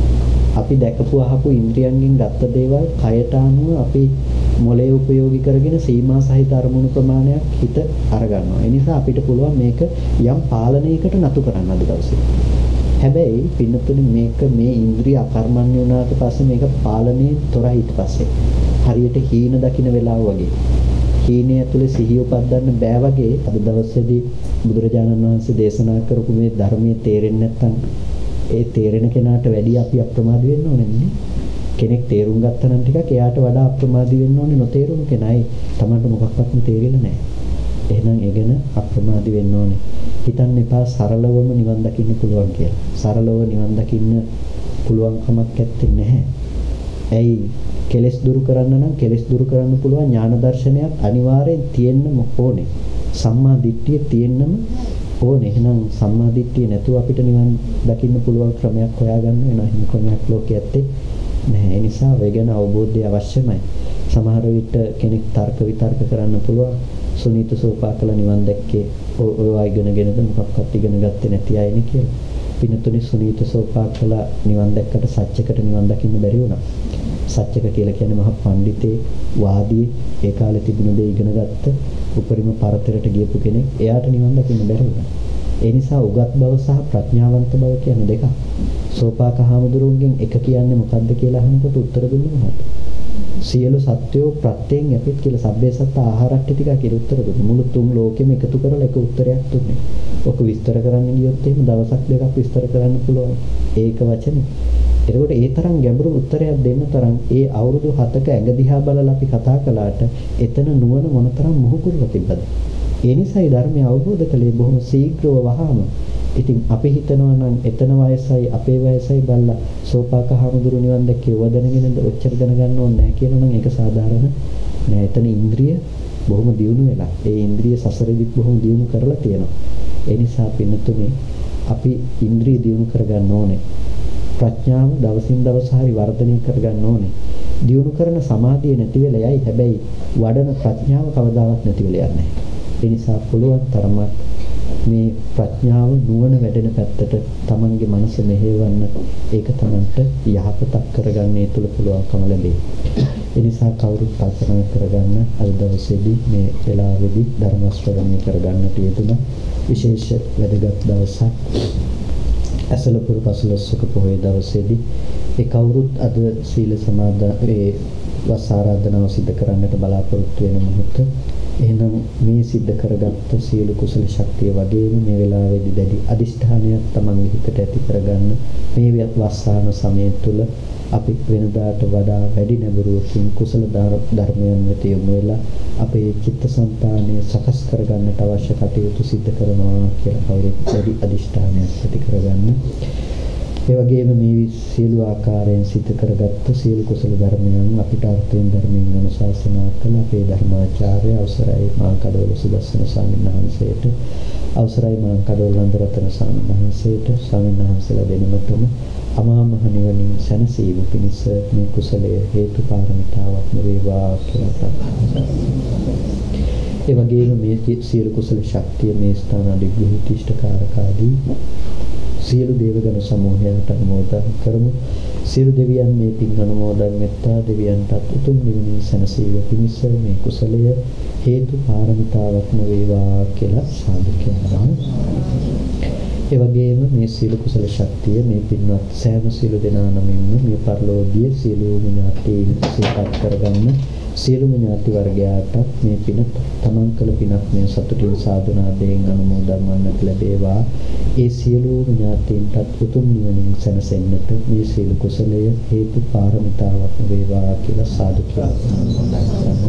අපි දැකපු අහපු ඉන්ද්‍රියන්ගෙන් ගත්ත දේවල් කයට අනුව අපි මොලේ උපයෝගී කරගෙන සීමා සහිත අරමුණු ප්‍රමාණයක් හිත අරගන්නවා. ඒ නිසා අපිට පුළුවන් මේක යම් පාලනයකට නතු කරන්න අද දවසේ. හැබැයි පින්නතුනේ මේක මේ ඉන්ද්‍රිය අකර්මණ්‍ය වුණාට පස්සේ මේක පාලනයෙන් තොරයි ඊට පස්සේ. හරියට හීන දකින්න වෙලාව වගේ. හීනය ඇතුලේ සිහිය උපදින්න බෑ වගේ අද දවසේදී බුදුරජාණන් වහන්සේ දේශනා කරපු මේ ධර්මයේ තේරෙන්නේ නැත්නම් ඒ තේරෙන කෙනාට වැඩිය අපි අප්‍රමාදී වෙන්න ඕනේ නේ. කෙනෙක් තේරුම් ගත්තා නම් ටිකක් එයාට වඩා අප්‍රමාදී වෙන්න ඕනේ නොතේරුම් කෙනයි. Tamanට මොකක්වත්ම තේරෙන්නේ නැහැ. එහෙනම් ඒ ගැන අප්‍රමාදී වෙන්න ඕනේ. හිතන්න එපා සරලවම නිවන් දකින්න පුළුවන් කියලා. සරලව නිවන් දකින්න පුළුවන් කමක් නැත්තේ නැහැ. ඇයි? කෙලෙස් දුරු කරන්න නම් කෙලෙස් දුරු කරන්න පුළුවන් ඥාන දර්ශනයක් අනිවාර්යෙන් තියෙන්නම ඕනේ. සම්මා දිට්ඨිය තියෙන්නම ඕනේ. එහෙනම් සම්මා දිට්ඨිය නැතුව අපිට නිවන් දකින්න පුළුවන් ක්‍රමයක් හොයාගන්න වෙනවා. එහෙම ක්‍රමයක් ලෝකයේ ඇත්තේ නැහැ. ඒ නිසා ඔය ගැන අවබෝධය අවශ්‍යමයි. සමහර විට කෙනෙක් තර්ක විතර්ක කරන්න පුළුවන්. සුනීත සෝපාකල නිවන් දැක්කේ ඔය ඉගෙනගෙනද මොකක්වත් ඉගෙන ගත්තේ නැති අයනේ කියලා. පින්නතුනේ සුනීත සෝපාකල නිවන් දැක්කට සත්‍යකට නිවන් දකින්න බැරි වුණා. සත්‍යක කියලා කියන්නේ මහා පඬිතේ වාදී ඒ කාලේ තිබුණ දේ ඉගෙන ගත්ත උපරිම පරතරයට ගියපු කෙනෙක්. එයාට නිවන් දකින්න බැරි වුණා. ඒ නිසා උගත් බව සහ ප්‍රඥාවන්ත බව කියන්නේ දෙකක්. සෝපාක හාමුදුරුවන්ගෙන් එක කියන්නේ මොකද්ද කියලා අහනකොට උත්තර දුන්නේ මොකක්ද? සියලු සත්වෝ ප්‍රත්‍යයෙන් යපිට කියලා සබ්බේ සත්ත ආහාරට්ටි ටික කියලා උත්තර දුන්නේ. මුළු තුන් ලෝකෙම එකතු කරලා එක උත්තරයක් දුන්නේ. ඔක විස්තර කරන්න ගියොත් එහෙම දවසක් දෙකක් විස්තර කරන්න පුළුවන්. ඒක වචනේ. එතකොට ඒ තරම් ගැඹුරු උත්තරයක් දෙන්න තරම් ඒ අවුරුදු හතක ඇඟ දිහා බලලා අපි කතා කළාට එතන නුවණ මොනතරම් මොහු කරලා තිබ්බද? ඒ නිසායි ධර්මය අවබෝධ කළේ බොහොම ශීඝ්‍රව වහාම. ඉතින් අපි හිතනවා නම් එතන වයසයි අපේ වයසයි බලලා සෝපාක හාමුදුරු නිවන් දැක්කේ වදනගෙනද ඔච්චර දැනගන්න ඕනේ නැහැ කියනවා නම් ඒක සාධාරණ නෑ. එතන ඉන්ද්‍රිය බොහොම දියුණු වෙලා. ඒ ඉන්ද්‍රිය සසරෙදිත් බොහොම දියුණු කරලා තියෙනවා. ඒ නිසා පින්නතුනේ අපි ඉන්ද්‍රිය දියුණු කරගන්න ඕනේ. ප්‍රඥාව දවසින් දවස හරි වර්ධනය කරගන්න ඕනේ. දියුණු කරන සමාධිය නැති වෙලා යයි. හැබැයි වඩන ප්‍රඥාව කවදාවත් නැති වෙලා යන්නේ නැහැ. ඒ නිසා පුළුවන් තරමක් මේ ප්‍රඥාව නුවණ වැඩෙන පැත්තට තමන්ගේ මනස මෙහෙවන්න, ඒක තමන්ට යහපතක් කරගන්න ඒ තුල පුළුවන්කම ලැබේ. ඒ නිසා කවුරුත් කල්පනා කරගන්න අද දවසේදී මේ වෙලාවේදී ධර්ම ශ්‍රවණය කරගන්නට යෙදුන විශේෂ වැදගත් දවසක්. අසලපුර පසළොස්වක පොහොය දවසේදී ඒ කවුරුත් අද සීල සමාදන් ඒ වස් ආරාධනාව සිදු කරන්නට බලාපොරොත්තු වෙන මොහොත. එහෙනම් මේ සිද්ධ කරගත්ත සියලු කුසල ශක්තිය වගේම මේ වෙලාවේදී දැඩි අදිෂ්ඨානයක් තමන්ගේ හිතට ඇති කරගන්න මේ වස්සාන සමය තුළ අපි වෙනදාට වඩා වැඩි නැඹුරුවකින් කුසල ධර්මයන් වෙත යොමු වෙලා අපේ චිත්තසංතානය සකස් කරගන්නට අවශ්‍ය කටයුතු සිදු කරනවා කියලා කවුරුත් වැඩි අදිෂ්ඨානයක් ඇති කරගන්න. ඒ වගේම මේ සියලු ආකාරයෙන් සිදු කරගත්ත සියලු කුසල ධර්මයන් අපිට අර්ථයෙන් ධර්මයෙන් අනුශාසනා කළ අපේ ධර්මාචාර්ය අවසරයි මාංකඩවල සුදස්සන ස්වාමීන් වහන්සේට, අවසරයි මාංකඩවල නන්දරතන ස්වාමීන් වහන්සේට, ස්වාමීන් වහන්සේලා දෙනමතම අමා මහ නිවනින් සැනසීම පිණිස මේ කුසලය හේතු පාරමිතාවක් වේවා කියලා ප්‍රාර්ථනා. ඒ වගේම මේ සියලු කුසල ශක්තිය මේ ස්ථාන අධිග්‍රහිතීෂ්ඨකාරකාදී සියලු දේවගණ සමූහයට අනුමෝදන් කරමු. සියලු දෙවියන් මේ පින් අනුමෝදන් මෙත්තා දෙවියන්ටත් උතුම් නිවනින් සැනසීම පිණිස මේ කුසලය හේතු පාරමිතාවක්ම වේවා කියලා සාදු කියනවා. ඒ වගේම මේ සියලු කුසල ශක්තිය මේ පින්වත් සෑම සියලු දෙනා නමින්ම මේ පරලෝකීය සියලුම ඥාතීන් සිතපත් කරගන්න සියලුම ඥාති වර්ගයාටත් මේ පින තමන් කළ පිනක් මේ සතුටින් සාදුනාදයෙන් අනුමෝදන් වන්නට ලැබේවා. ඒ සියලුම ඥාතීන්ටත් උතුම් නිවනින් සැනසෙන්නට මේ සියලු කුසලය හේතු පාරමිතාවක් වේවා කියලා සාදු කියනවා.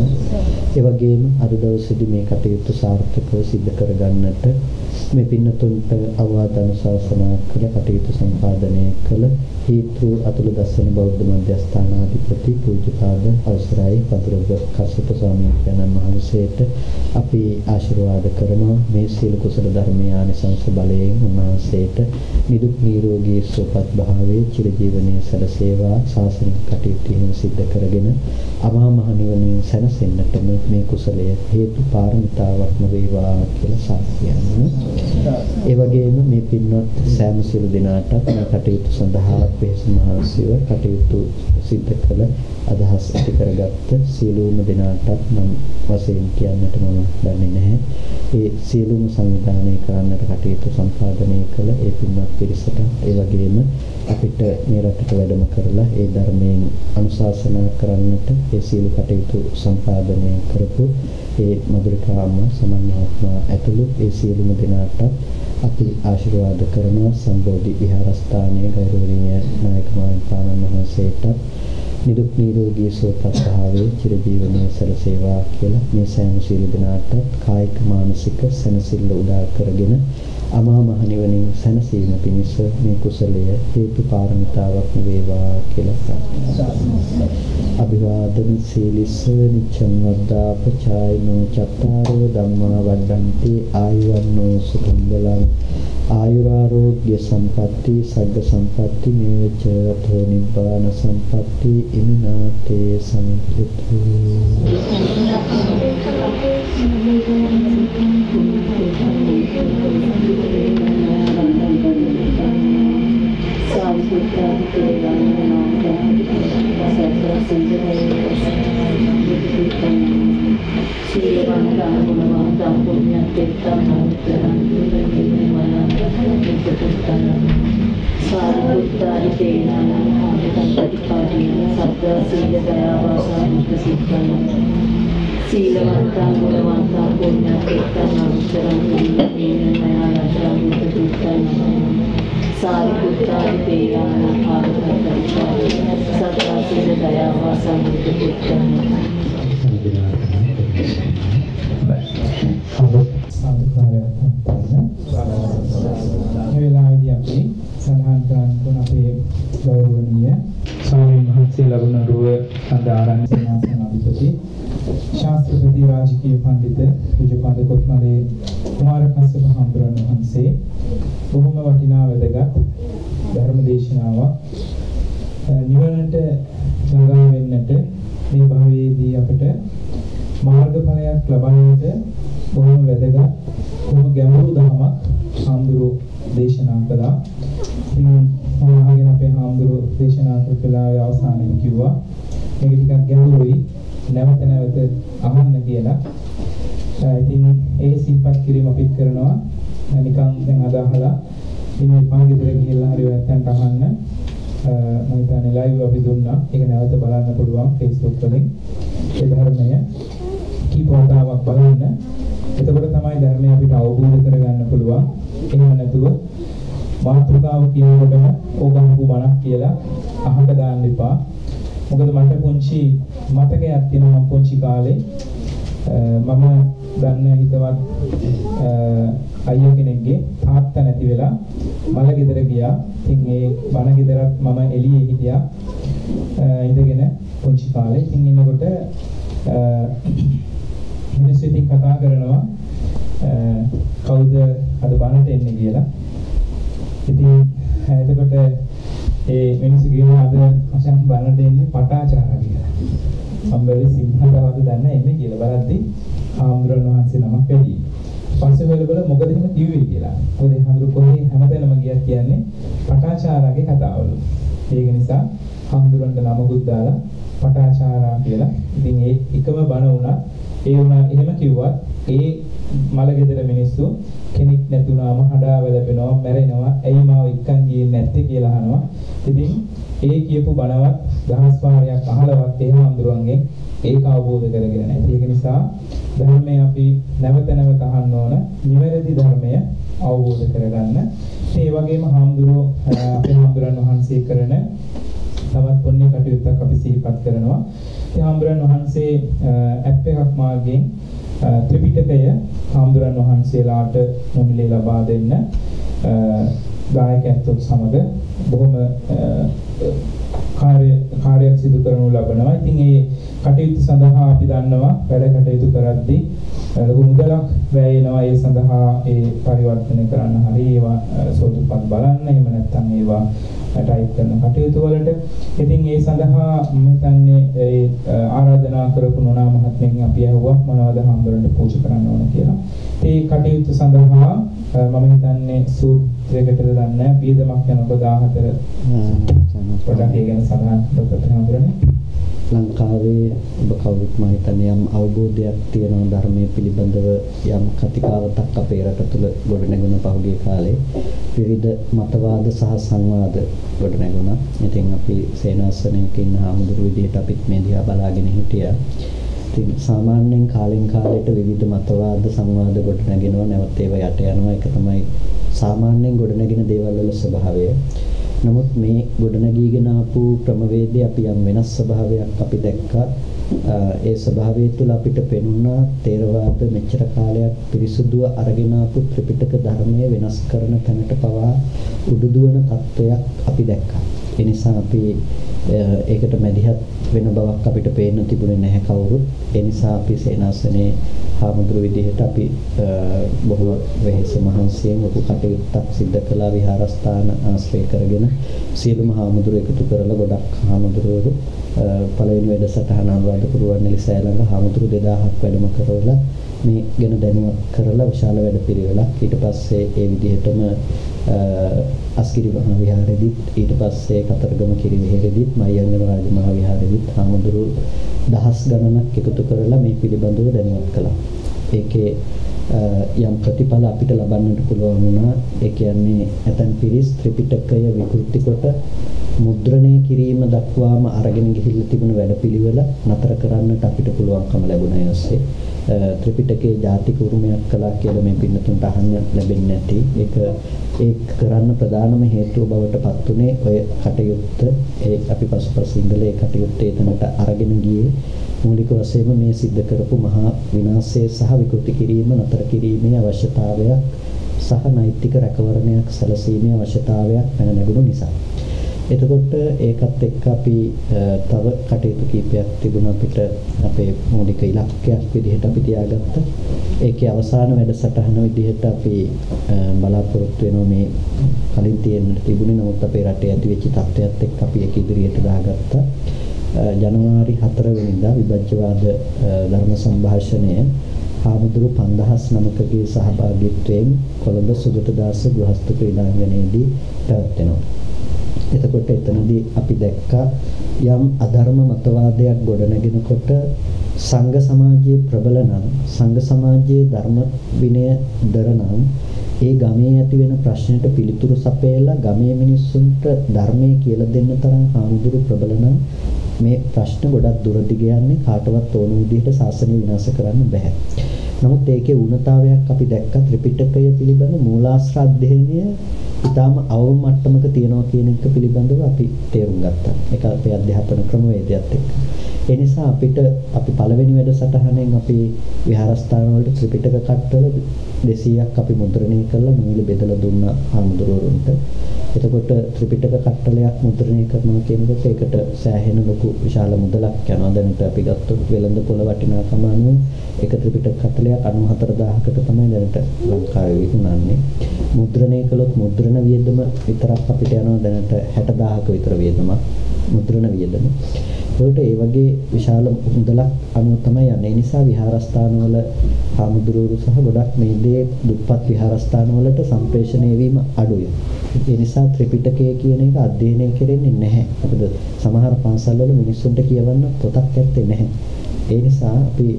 ඒ වගේම අද දවසේදී මේ කටයුතු සාර්ථකව සිදු කරගන්නට මේ පින්නතුන්ට අවවාද අනුශාසනා කළ කටයුතු සම්පාදනය කළ හේතු අතුල දස්සන බෞද්ධ මධ්‍යස්ථානාධිපති පූජ්‍යපාද අවසරයි පදුරග කස්සප ස්වාමීන් වහන්සේට අපි ආශිර්වාද කරනවා. මේ සීල කුසල ධර්මයේ ආනිසංස බලයෙන් උන්වහන්සේට නිදුක් නිරෝගී සුවපත් භාවයේ චිරජීවනයේ සැලසේවා. ශාසනික කටයුතු හිම සිද්ධ කරගෙන අමා මහ නිවනින් සැනසෙන්නටම මේ කුසලය හේතු පාරමිතාවක්ම වේවා කියලා සාක්ෂියන්න. ඒ වගේම මේ පින්වත් සෑම සියලු දෙනාටත් මේ කටයුතු සඳහා වෙහෙස මහන්සිව කටයුතු සිද්ධ කළ අදහස් ඇති කරගත්ත සියලුම දෙනාටත් නම් වශයෙන් කියන්නට මම දන්නේ නැහැ. ඒ සියලුම සංවිධානය කරන්නට කටයුතු සම්පාදනය කළ ඒ පින්වත් පිරිසට ඒ වගේම අපිට මේ රටට වැඩම කරලා ඒ ධර්මයෙන් අනුශාසනා කරන්නට ඒ සියලු කටයුතු සම්පාදනය කරපු ඒ මధుරිකාම සමන්නාත්මා ඇතුළු ඒ සියලුම දෙනාටත් අපි ආශිර්වාද කරනවා. සම්බෝධි විහාරස්ථානයේ ගෞරවනීය නායක මාහිමිපාණන් වහන්සේට නිදුක් නිරෝගී සුවපත් භාවයේ චිරජීවනයේ සැලසේවා කියලා මේ සෑම සියලු දෙනාට කායික මානසික සැනසෙල්ල උදා කරගෙන අමා මහ නිවනින් සැනසීම පිණිස මේ කුසලය හේතු පාරමිතාවක් වේවා කියලා ප්‍රාර්ථනා කරනවා. අභිවාදන සීලිස්ස නිච්ඡං වද්දා පචායනෝ චත්තාරෝ ධම්මා වඩ්ඩන්ති ආයුවන්නෝ සුඛං බලං ආයුරාෝග්‍ය සම්පatti සග්ග සම්පatti මේවච අතෝ නිබ්බාන සම්පatti ඉමිනාතේ සම්ප්‍රතු. සීලවන්තං ගුණවන්තං පුඤ්ඤකේතං අනුත්තරං පුඤ්ඤේන මයාලං සාරිපුත්තානි තේරාණ ආගතං සත්තා සීල දයාවාසං බුද්ධ පුත්තං සාදුකාරයක් පවත්වන්න. මේ වෙලාවේදී අපි සඳහන් කරන්න අපේ ගෞරවනීය ස්වාමීන් වහන්සේ ලැබුණ රුව අන්දාරන් සේනාසන අධිපති ශාස්ත්‍රපති රාජකීය පඬිත පූජ්‍යපාද කොත්මලේ කුමාර කස්සප හාමුදුරන් වහන්සේ බොහොම වටිනා වැදගත් ධර්ම දේශනාවක් නිවනට ළඟා වෙන්නට මේ භවයේදී අපිට මාර්ගඵලයක් ලබන්නට බොහොම වැදගත් බොහොම ගැඹුරු ධර්මයක් හාමුදුරුවෝ දේශනා කළා. ඉතින් මම අහගෙන අපේ හාමුදුරුවෝ දේශනා කරපු වෙලාවේ අවසානයේ කිව්වා මේක ටිකක් ගැඹුරුයි නැවත නැවත අහන්න කියලා. ඉතින් ඒ සිල්පත් කිරීම අපිට කරනවා නිකන් දැන් අදහලා ඉතින් මේ පාගෙදර ගිහිල්ලා හරි වැත්තන්ට අහන්න මම හිතන්නේ ලයිව් අපි දුන්නා. ඒක නැවත බලන්න පුළුවන් Facebook වලින්. ඒ ධර්මය කීප වතාවක් බලන්න. එතකොට තමයි ධර්මය අපිට අවබෝධ කරගන්න පුළුවන්. එහෙම නැතුව මාතෘකාව කියනකොටම ඕගම්පු බණක් කියලා අහක දාන්න එපා. මොකද මට පුංචි මතකයක් තියෙනවා මම පුංචි කාලේ මම දන්න හිතවත් අයියා කෙනෙක්ගේ තාත්තා නැති වෙලා මල ගෙදර ගියා. ඉතින් ඒ බණ ගෙදරත් මම එළියේ හිටියා. ඉඳගෙන පුංචි කාලේ. ඉතින් ඉන්නකොට මිනිස්සු ඉතින් කතා කරනවා කවුද අද බණට එන්නේ කියලා. ඉතින් එතකොට ඒ මිනිස්සු කියනවා අද අසම් බණට එන්නේ පටාචාරා කියලා. මම බැලි සිංහලවද දන්නේ එන්නේ කියලා බලද්දී හාමුදුරන් වහන්සේ නමක් වැඩි. පස්සේ වෙලබල මොකද එහෙම කිව්වේ කියලා. මොකද හාමුදුරු කොහේ හැමතැනම ගියා කියන්නේ පටාචාරාගේ කතාවලු. ඒක නිසා හාමුදුරන්ට නමකුත් දාලා පටාචාරා කියලා. ඉතින් ඒ එකම බණ වුණා. ඒ වුණා එහෙම කිව්වත් ඒ මලගෙදර මිනිස්සු කෙනෙක් නැතුණාම හඩා වැළපෙනවා මැරෙනවා ඇයි මාව එක්කන් ගියේ නැත්තේ කියලා අහනවා. ඉතින් ඒ කියපු බණවත් දහස් වාරයක් අහලවත් ඒ හාමුදුරන්ගෙන් ඒක අවබෝධ කරගෙන නැහැ. ඒක නිසා ධර්මය අපි නැවත නැවත අහන්න ඕන. නිවැරදි ධර්මය අවබෝධ කරගන්න. ඒ වගේම හාමුදුරුවෝ අපේ හාමුදුරන් වහන්සේ කරන තවත් පුණ්‍ය කටයුත්තක් අපි සිහිපත් කරනවා. ඒ හාමුදුරන් වහන්සේ ඇප් එකක් මාර්ගයෙන් ත්‍රිපිටකය හාමුදුරන් වහන්සේලාට නොමිලේ ලබා දෙන්න දායකයන්ත් සමග බොහොම කාර්ය කාර්යයක් සිදු කරනු ලබනවා. ඉතින් ඒ කටයුතු සඳහා අපි දන්නවා වැඩ කටයුතු කරද්දී ලොකු මුදලක් වැය වෙනවා. ඒ සඳහා ඒ පරිවර්තනය කරන්න හරි ඒවා සෝදුපත් බලන්න එහෙම නැත්නම් ඒවා ටයිප් කරන කටයුතු වලට. ඉතින් ඒ සඳහා මම හිතන්නේ ඒ ආරාධනා කරපු නෝනා මහත්මයන් අපි ඇහුවා මොනවද හාමුදුරන්ට පූජා කරන්න ඕන කියලා. ඒ කටයුතු සඳහා මම හිතන්නේ සූත්‍රයකට දන්නේ වියදමක් යන ඔබ දාහතර පොඩක් ඒ ගැන සඳහන් කරලා හාමුදුරනේ. ලංකාවේ ඔබ කවුරුත් මම හිතන්නේ යම් අවබෝධයක් තියෙන ධර්මයේ පිළිබඳව යම් කතිකාවතක් අපේ රට තුළ ගොඩනැගුණ පහුගිය කාලේ විවිධ මතවාද සහ සංවාද ගොඩනැගුණා. ඉතින් අපි සේනාසනයක ඉන්න හාමුදුරු විදිහට අපිත් මේ දිහා බලාගෙන හිටියා. ඉතින් සාමාන්‍යයෙන් කාලෙන් කාලයට විවිධ මතවාද සංවාද ගොඩනැගෙනවා නැවත ඒවා යට යනවා. ඒක තමයි සාමාන්‍යයෙන් ගොඩනැගෙන දේවල් වල ස්වභාවය. නමුත් මේ ගොඩනැගීගෙන ආපු ක්‍රමවේදයේ අපි යම් වෙනස් ස්වභාවයක් අපි දැක්කා. ඒ ස්වභාවය තුළ අපිට පෙනුණා තේරවාද මෙච්චර කාලයක් පිරිසුදුව අරගෙන ආපු ත්‍රිපිටක ධර්මය වෙනස් කරන තැනට පවා උඩුදුවන තත්වයක් අපි දැක්කා. ඒ නිසා අපි ඒකට මැදිහත් වෙන බවක් අපිට පේන්න තිබුණේ නැහැ කවුරුත්. ඒ නිසා අපි සේනාසනේ හාමුදුරු විදිහට අපි බොහෝ වෙහෙස මහන්සියෙන් ඔපු කටයුත්තක් සිදු කළා. විහාරස්ථාන ආශ්‍රය කරගෙන සියලුම හාමුදුරු එකතු කරලා ගොඩක් හාමුදුරුවෝ පළවෙනි වැඩසටහන අනුරාධපුර රුවන්වැලි සෑය ළඟ හාමුදුරු දෙදාහක් වැඩම කරවලා මේ ගැන දැනුවත් කරලා විශාල වැඩපිළිවෙලක්. ඊට පස්සේ ඒ විදිහටම අස්කිරි මහා විහාරෙදිත් ඊට පස්සේ කතරගම කිරිවෙහෙරෙදිත් මයංගන රාජ මහා විහාරෙදිත් හාමුදුරු දහස් ගණනක් එකතු කරලා මේ පිළිබඳව දැනුවත් කළා. ඒකේ යම් ප්‍රතිඵල අපිට ලබන්නට පුළුවන් වුණා. ඒ කියන්නේ ඇතන් පිරිස් ත්‍රිපිටකය විකෘති කොට මුද්‍රණය කිරීම දක්වාම අරගෙන ගිහිල්ලා තිබුණු වැඩපිළිවෙල නතර කරන්නට අපිට පුළුවන්කම ලැබුණා. ඊස්සේ ත්‍රිපිටකයේ ජාතික උරුමයක් කළා කියලා මේ පින්නතුන්ට අහන්න ලැබෙන්නේ නැති. ඒක ඒ කරන්න ප්‍රධානම හේතුව බවට පත් උනේ ඔය කටයුත්ත. ඒ අපි පසුපස ඉඳලා ඒ කටයුත්ත එතනට අරගෙන ගියේ මූලික වශයෙන්ම මේ සිද්ධ කරපු මහා විනාශය සහ විකෘති කිරීම නතර කිරීමේ අවශ්‍යතාවයක් සහ නෛතික රැකවරණයක් සැලසීමේ අවශ්‍යතාවයක් පැන නැගුණු නිසා. එතකොට ඒකත් එක්ක අපි තව කටයුතු කීපයක් තිබුණා අපිට අපේ මූලික ඉලක්කයක් විදිහට අපි තියාගත්තා. ඒකේ අවසාන වැඩසටහන විදිහට අපි බලාපොරොත්තු වෙනවා මේ කලින් තියෙන තිබුණේ නමුත් අපේ රටේ ඇති වෙච්ච තත්ත්වයක් එක්ක අපි ඒක ඉදිරියට දාගත්තා. ජනවාරි හතර වෙනිදා විභජ්‍යවාද ධර්ම සංഭാෂණය හාමුදුරු පන්දහස් නමකගේ සහභාගීත්වයෙන් කොළඹ සුගතදාස ගෘහස්ත ක්‍රීඩාංගණයේදී පැවැත්වෙනවා. එතකොට එතනදී අපි දැක්කා යම් අධර්ම මතවාදයක් ගොඩනගෙනකොට සංඝ සමාජයේ ප්‍රබල නම් සංඝ සමාජයේ ධර්ම විනය දර නම් ඒ ගමේ ඇති වෙන ප්‍රශ්නයට පිළිතුරු සපයලා ගමේ මිනිස්සුන්ට ධර්මයේ කියලා දෙන්න තරම් හාමුදුරු ප්‍රබල නම් මේ ප්‍රශ්න ගොඩක් දුරදිග යන්නේ කාටවත් ඕන විදිහට ශාසනය විනාශ කරන්න බෑ. නමුත් ඒකේ ඌනතාවයක් අපි දැක්කා ත්‍රිපිටකය පිළිබඳ මූලාශ්‍ර අධ්‍යයනය ඉතාම අවම මට්ටමක තියෙනවා කියන එක පිළිබඳව අපි තේරුම් ගත්තා. ඒක අපේ අධ්‍යාපන ක්‍රමවේදයත් එක්ක. ඒ නිසා අපිට අපි පළවෙනි වැඩසටහනෙන් අපි විහාරස්ථාන වලට ත්‍රිපිටක කට්ටල දෙසීයක් අපි මුද්‍රණය කරලා මූල බෙදලා දුන්නා හාමුදුරුවන්ට. එතකොට ත්‍රිපිටක කට්ටලයක් මුද්‍රණය කරනවා කියනකොට ඒකට සෑහෙන ලොකු විශාල මුදලක් යනවා. දැනට අපි ගත්තොත් වෙළඳ පොළ වටිනාකම අනුව එක ත්‍රිපිටක කට්ටලයක් අනූහතර දාහකට තමයි දැනට ලංකාවේ විකුණන්නේ. මුද්‍රණය කළොත් මුද්‍රණ වියදම විතරක් අපිට යනවා දැනට හැට දාහක විතර වියදමක් මුද්‍රණ වියදම. ඒකට ඒ වගේ විශාල මුදලක් අනුව තමයි යන්නේ. ඒ නිසා විහාරස්ථානවල හාමුදුරුවෝ සහ ගොඩක් මේ දේ දුප්පත් විහාරස්ථානවලට සම්ප්‍රේෂණය වීම අඩුයි. ඒ නිසා ත්‍රිපිටකය කියන එක අධ්‍යයනය කෙරෙන්නේ නැහැ. මොකද සමහර පන්සල්වල මිනිස්සුන්ට කියවන්න පොතක් ඇත්තේ නැහැ. ඒ නිසා අපි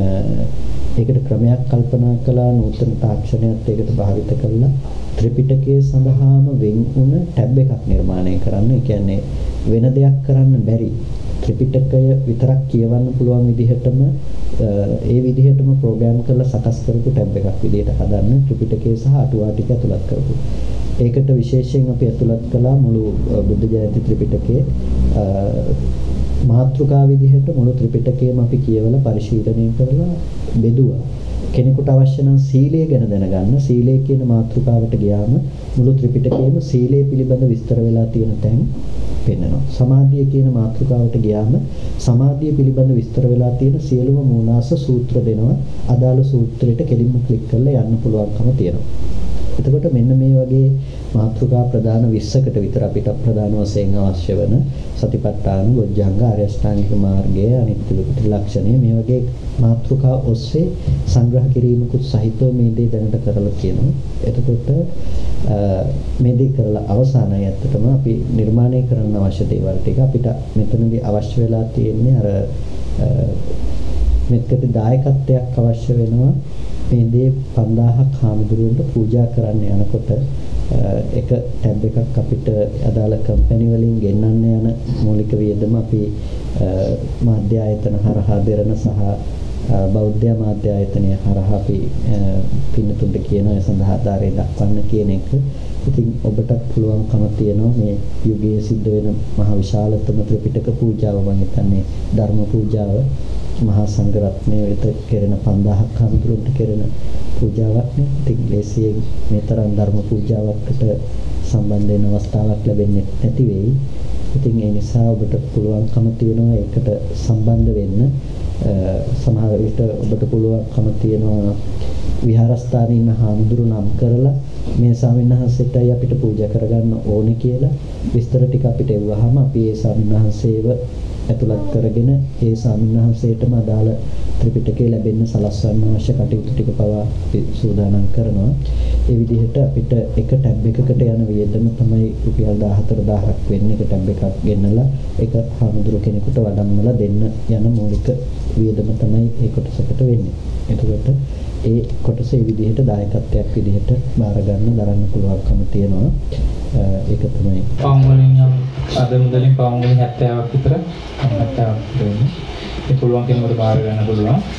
ඒකට ක්‍රමයක් කල්පනා කළා නූතන තාක්ෂණයත් ඒකට භාවිත කළා ත්‍රිපිටකයේ සඳහාම වෙන් වුණ ටැබ් එකක් නිර්මාණය කරන්න. ඒ කියන්නේ වෙන දෙයක් කරන්න බැරි ත්‍රිපිටකය විතරක් කියවන්න පුළුවන් විදිහටම ඒ විදිහටම ප්‍රෝග්‍රෑම් කරලා සකස් කරපු ටැබ් එකක් විදිහට හදන්න ත්‍රිපිටකය සහ අටුවා ටික ඇතුළත් කරපු. ඒකට විශේෂයෙන් අපි ඇතුළත් කළා මුළු බුද්ධ ජයන්ති ත්‍රිපිටකයේ මාතෘකා විදිහට මුළු ත්‍රිපිටකයම අපි කියවලා පරිශීලනය කරලා බෙදුවා. කෙනෙකුට අවශ්‍ය නම් සීලය ගැන දැනගන්න සීලය කියන මාතෘකාවට ගියාම මුළු ත්‍රිපිටකයේම සීලය පිළිබඳ විස්තර වෙලා තියෙන තැන් පෙන්වනවා. සමාධිය කියන මාතෘකාවට ගියාම සමාධිය පිළිබඳ විස්තර වෙලා තියෙන සියලුම මූලාශ්‍ර සූත්‍ර දෙනවා. අදාළ සූත්‍රයට කෙලින්ම ක්ලික් කරලා යන්න පුළුවන්කම තියෙනවා. එතකොට මෙන්න මේ වගේ මාතෘකා ප්‍රධාන විස්සකට විතර අපිට ප්‍රධාන වශයෙන් අවශ්‍ය වෙන සතිපට්ඨාන, බොජ්ජංග, ආර්ය අෂ්ටාංගික මාර්ගය, අනිත්‍ය ත්‍රිලක්ෂණය මේ වගේ මාතෘකා ඔස්සේ සංග්‍රහ කිරීමකුත් සහිතව මේ දේ දැනට කරලා තියෙනවා. එතකොට මේ දේ කරලා අවසානයේ ඇත්තටම අපි නිර්මාණය කරන්න අවශ්‍ය දේවල් ටික අපිට මෙතනදී අවශ්‍ය වෙලා තියෙන්නේ අර මෙත්කති දායකත්වයක් අවශ්‍ය වෙනවා. මේ දේ පන්දාහක් හාමුදුරුවන්ට පූජා කරන්න යනකොට එක ටැබ් එකක් අපිට අදාළ කම්පැනි වලින් ගෙන්නන්න යන මූලික වියදම අපි මාධ්‍ය ආයතන හරහා දෙරණ සහ බෞද්ධ මාධ්‍ය ආයතනය හරහා අපි පින්නතුන්ට කියන ඒ සඳහා ආධාරය දක්වන්න කියන එක. ඉතින් ඔබට පුළුවන්කම තියෙනවා මේ යුගයේ සිද්ධ වෙන මහ විශාලතම ත්‍රිපිටක පූජාව මම හිතන්නේ ධර්ම පූජාව මහා සංඝ රත්නයේ වෙත කෙරෙන පන්දාහක් හාමුදුරුවන්ට කෙරෙන පූජාවක් නේ. ඉතින් ලේසියෙන් මේ තරම් ධර්ම පූජාවකට සම්බන්ධ වෙන අවස්ථාවක් ලැබෙන්නේ නැති වෙයි. ඉතින් ඒ නිසා ඔබට පුළුවන්කම තියෙනවා ඒකට සම්බන්ධ වෙන්න. සමහර විට ඔබට පුළුවන්කම තියෙනවා විහාරස්ථානයේ ඉන්න හාමුදුරු නම් කරලා මේ ස්වාමීන් වහන්සේටයි අපිට පූජා කරගන්න ඕනේ කියලා විස්තර ටික අපිට එවුවාම අපි ඒ ස්වාමීන් වහන්සේව ඇතුළත් කරගෙන ඒ ස්වාමීන් වහන්සේටම අදාළ ත්‍රිපිටකය ලැබෙන්න සලස්වන්න අවශ්‍ය කටයුතු ටික පවා අපි සූදානම් කරනවා. ඒ විදිහට අපිට එක ටැබ් එකකට යන වියදම තමයි රුපියල් දාහතර දාහක් වෙන්නේ. එක ටැබ් එකක් ගෙන්නලා ඒක හාමුදුරු කෙනෙකුට වඩම්මලා දෙන්න යන මූලික වියදම තමයි ඒ කොටසකට වෙන්නේ. එතකොට ඒ කොටස ඒ විදිහට දායකත්වයක් විදිහට බාර ගන්න දරන්න පුළුවන්කම තියෙනවා. ඒක තමයි පවුම් වලින් අද මුදලින් පවුම් වලින් හැත්තෑවක් විතර හැත්තෑවක් වෙන්නේ. ඒ පුළුවන් කෙනෙකුට බාර ගන්න පුළුවන්.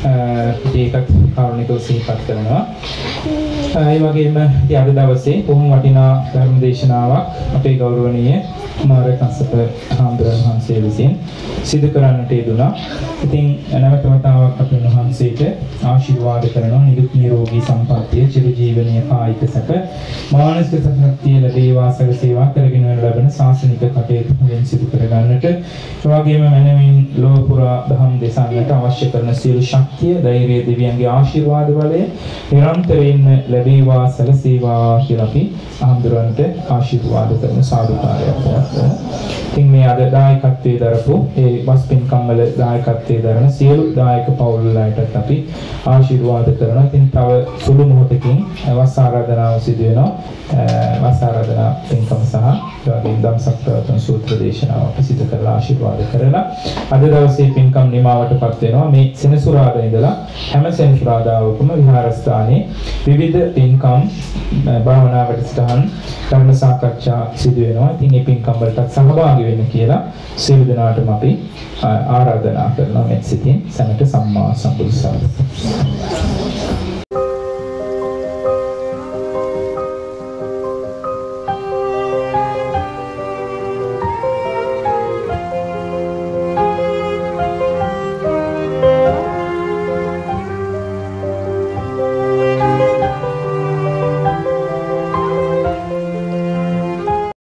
ඒකත් කරුණිකව සිහිපත් කරනවා. ඒ වගේම ඉතින් අද දවසේ බොහොම වටිනා ධර්ම දේශනාවක් අපේ ගෞරවනීය කුමාර කස්සප හාමුදුරන් වහන්සේ විසින් සිදු කරන්නට යෙදුණා. ඉතින් නැවත වතාවක් අපි වහන්සේට ආශිර්වාද කරනවා නිදුක් නිරෝගී සම්පන්නිය චිරජීවනීය කායික සැප මානසික ශක්තිය ලැබේවා සැලසේවා කරගෙන යන ලබන ශාසනික කටයුතු හොඳින් සිදු කර ගන්නට ඒ වගේම මනමින් ලෝක පුරා දහම් දෙසන්නට අවශ්‍ය කරන සියලු ශක්තිය ධෛර්යය දෙවියන්ගේ ආශිර්වාද බලය නිරන්තරයෙන්ම ලැබේවා සැලසේවා කියලා අපි ආම්දුරන්ට ආශිර්වාද කරන සාදුකාරයක් පවත්වනවා. ඉතින් මේ අද දායකත්වයේ දරපු ඒ වස් පින්කම් වල දායකත්වයේ දරන සියලු දායක පවුල් වලටත් අපි ආශිර්වාද කරනවා. ඉතින් තව සුළු මොහොතකින් වස් ආරාධනාව සිදු වෙනවා. වස් ආරාධනා පින්කම සහ ඒ වගේම ධම්සක් ප්‍රවර්තන සූත්‍ර දේශනාව අපි සිදු කරලා ආශිර්වාද කරලා අද දවසේ පින්කම් නිමාවටපත් වෙනවා. මේ සෙනසුරාදා ඉඳලා හැම සෙනසුරාදාවකම විහාරස්ථානයේ විවිධ පින්කම් භාවනා වැඩසටහන් ධර්ම සාකච්ඡා සිදු වෙනවා. ඉතින් මේ පින්කම් වලට සහභාගී වෙන්න කියලා සියලු දෙනාටම අපි ආරාධනා කරනවා. මෙත් සිතින් සැමට සම්මා සම්බුදු සරණයි.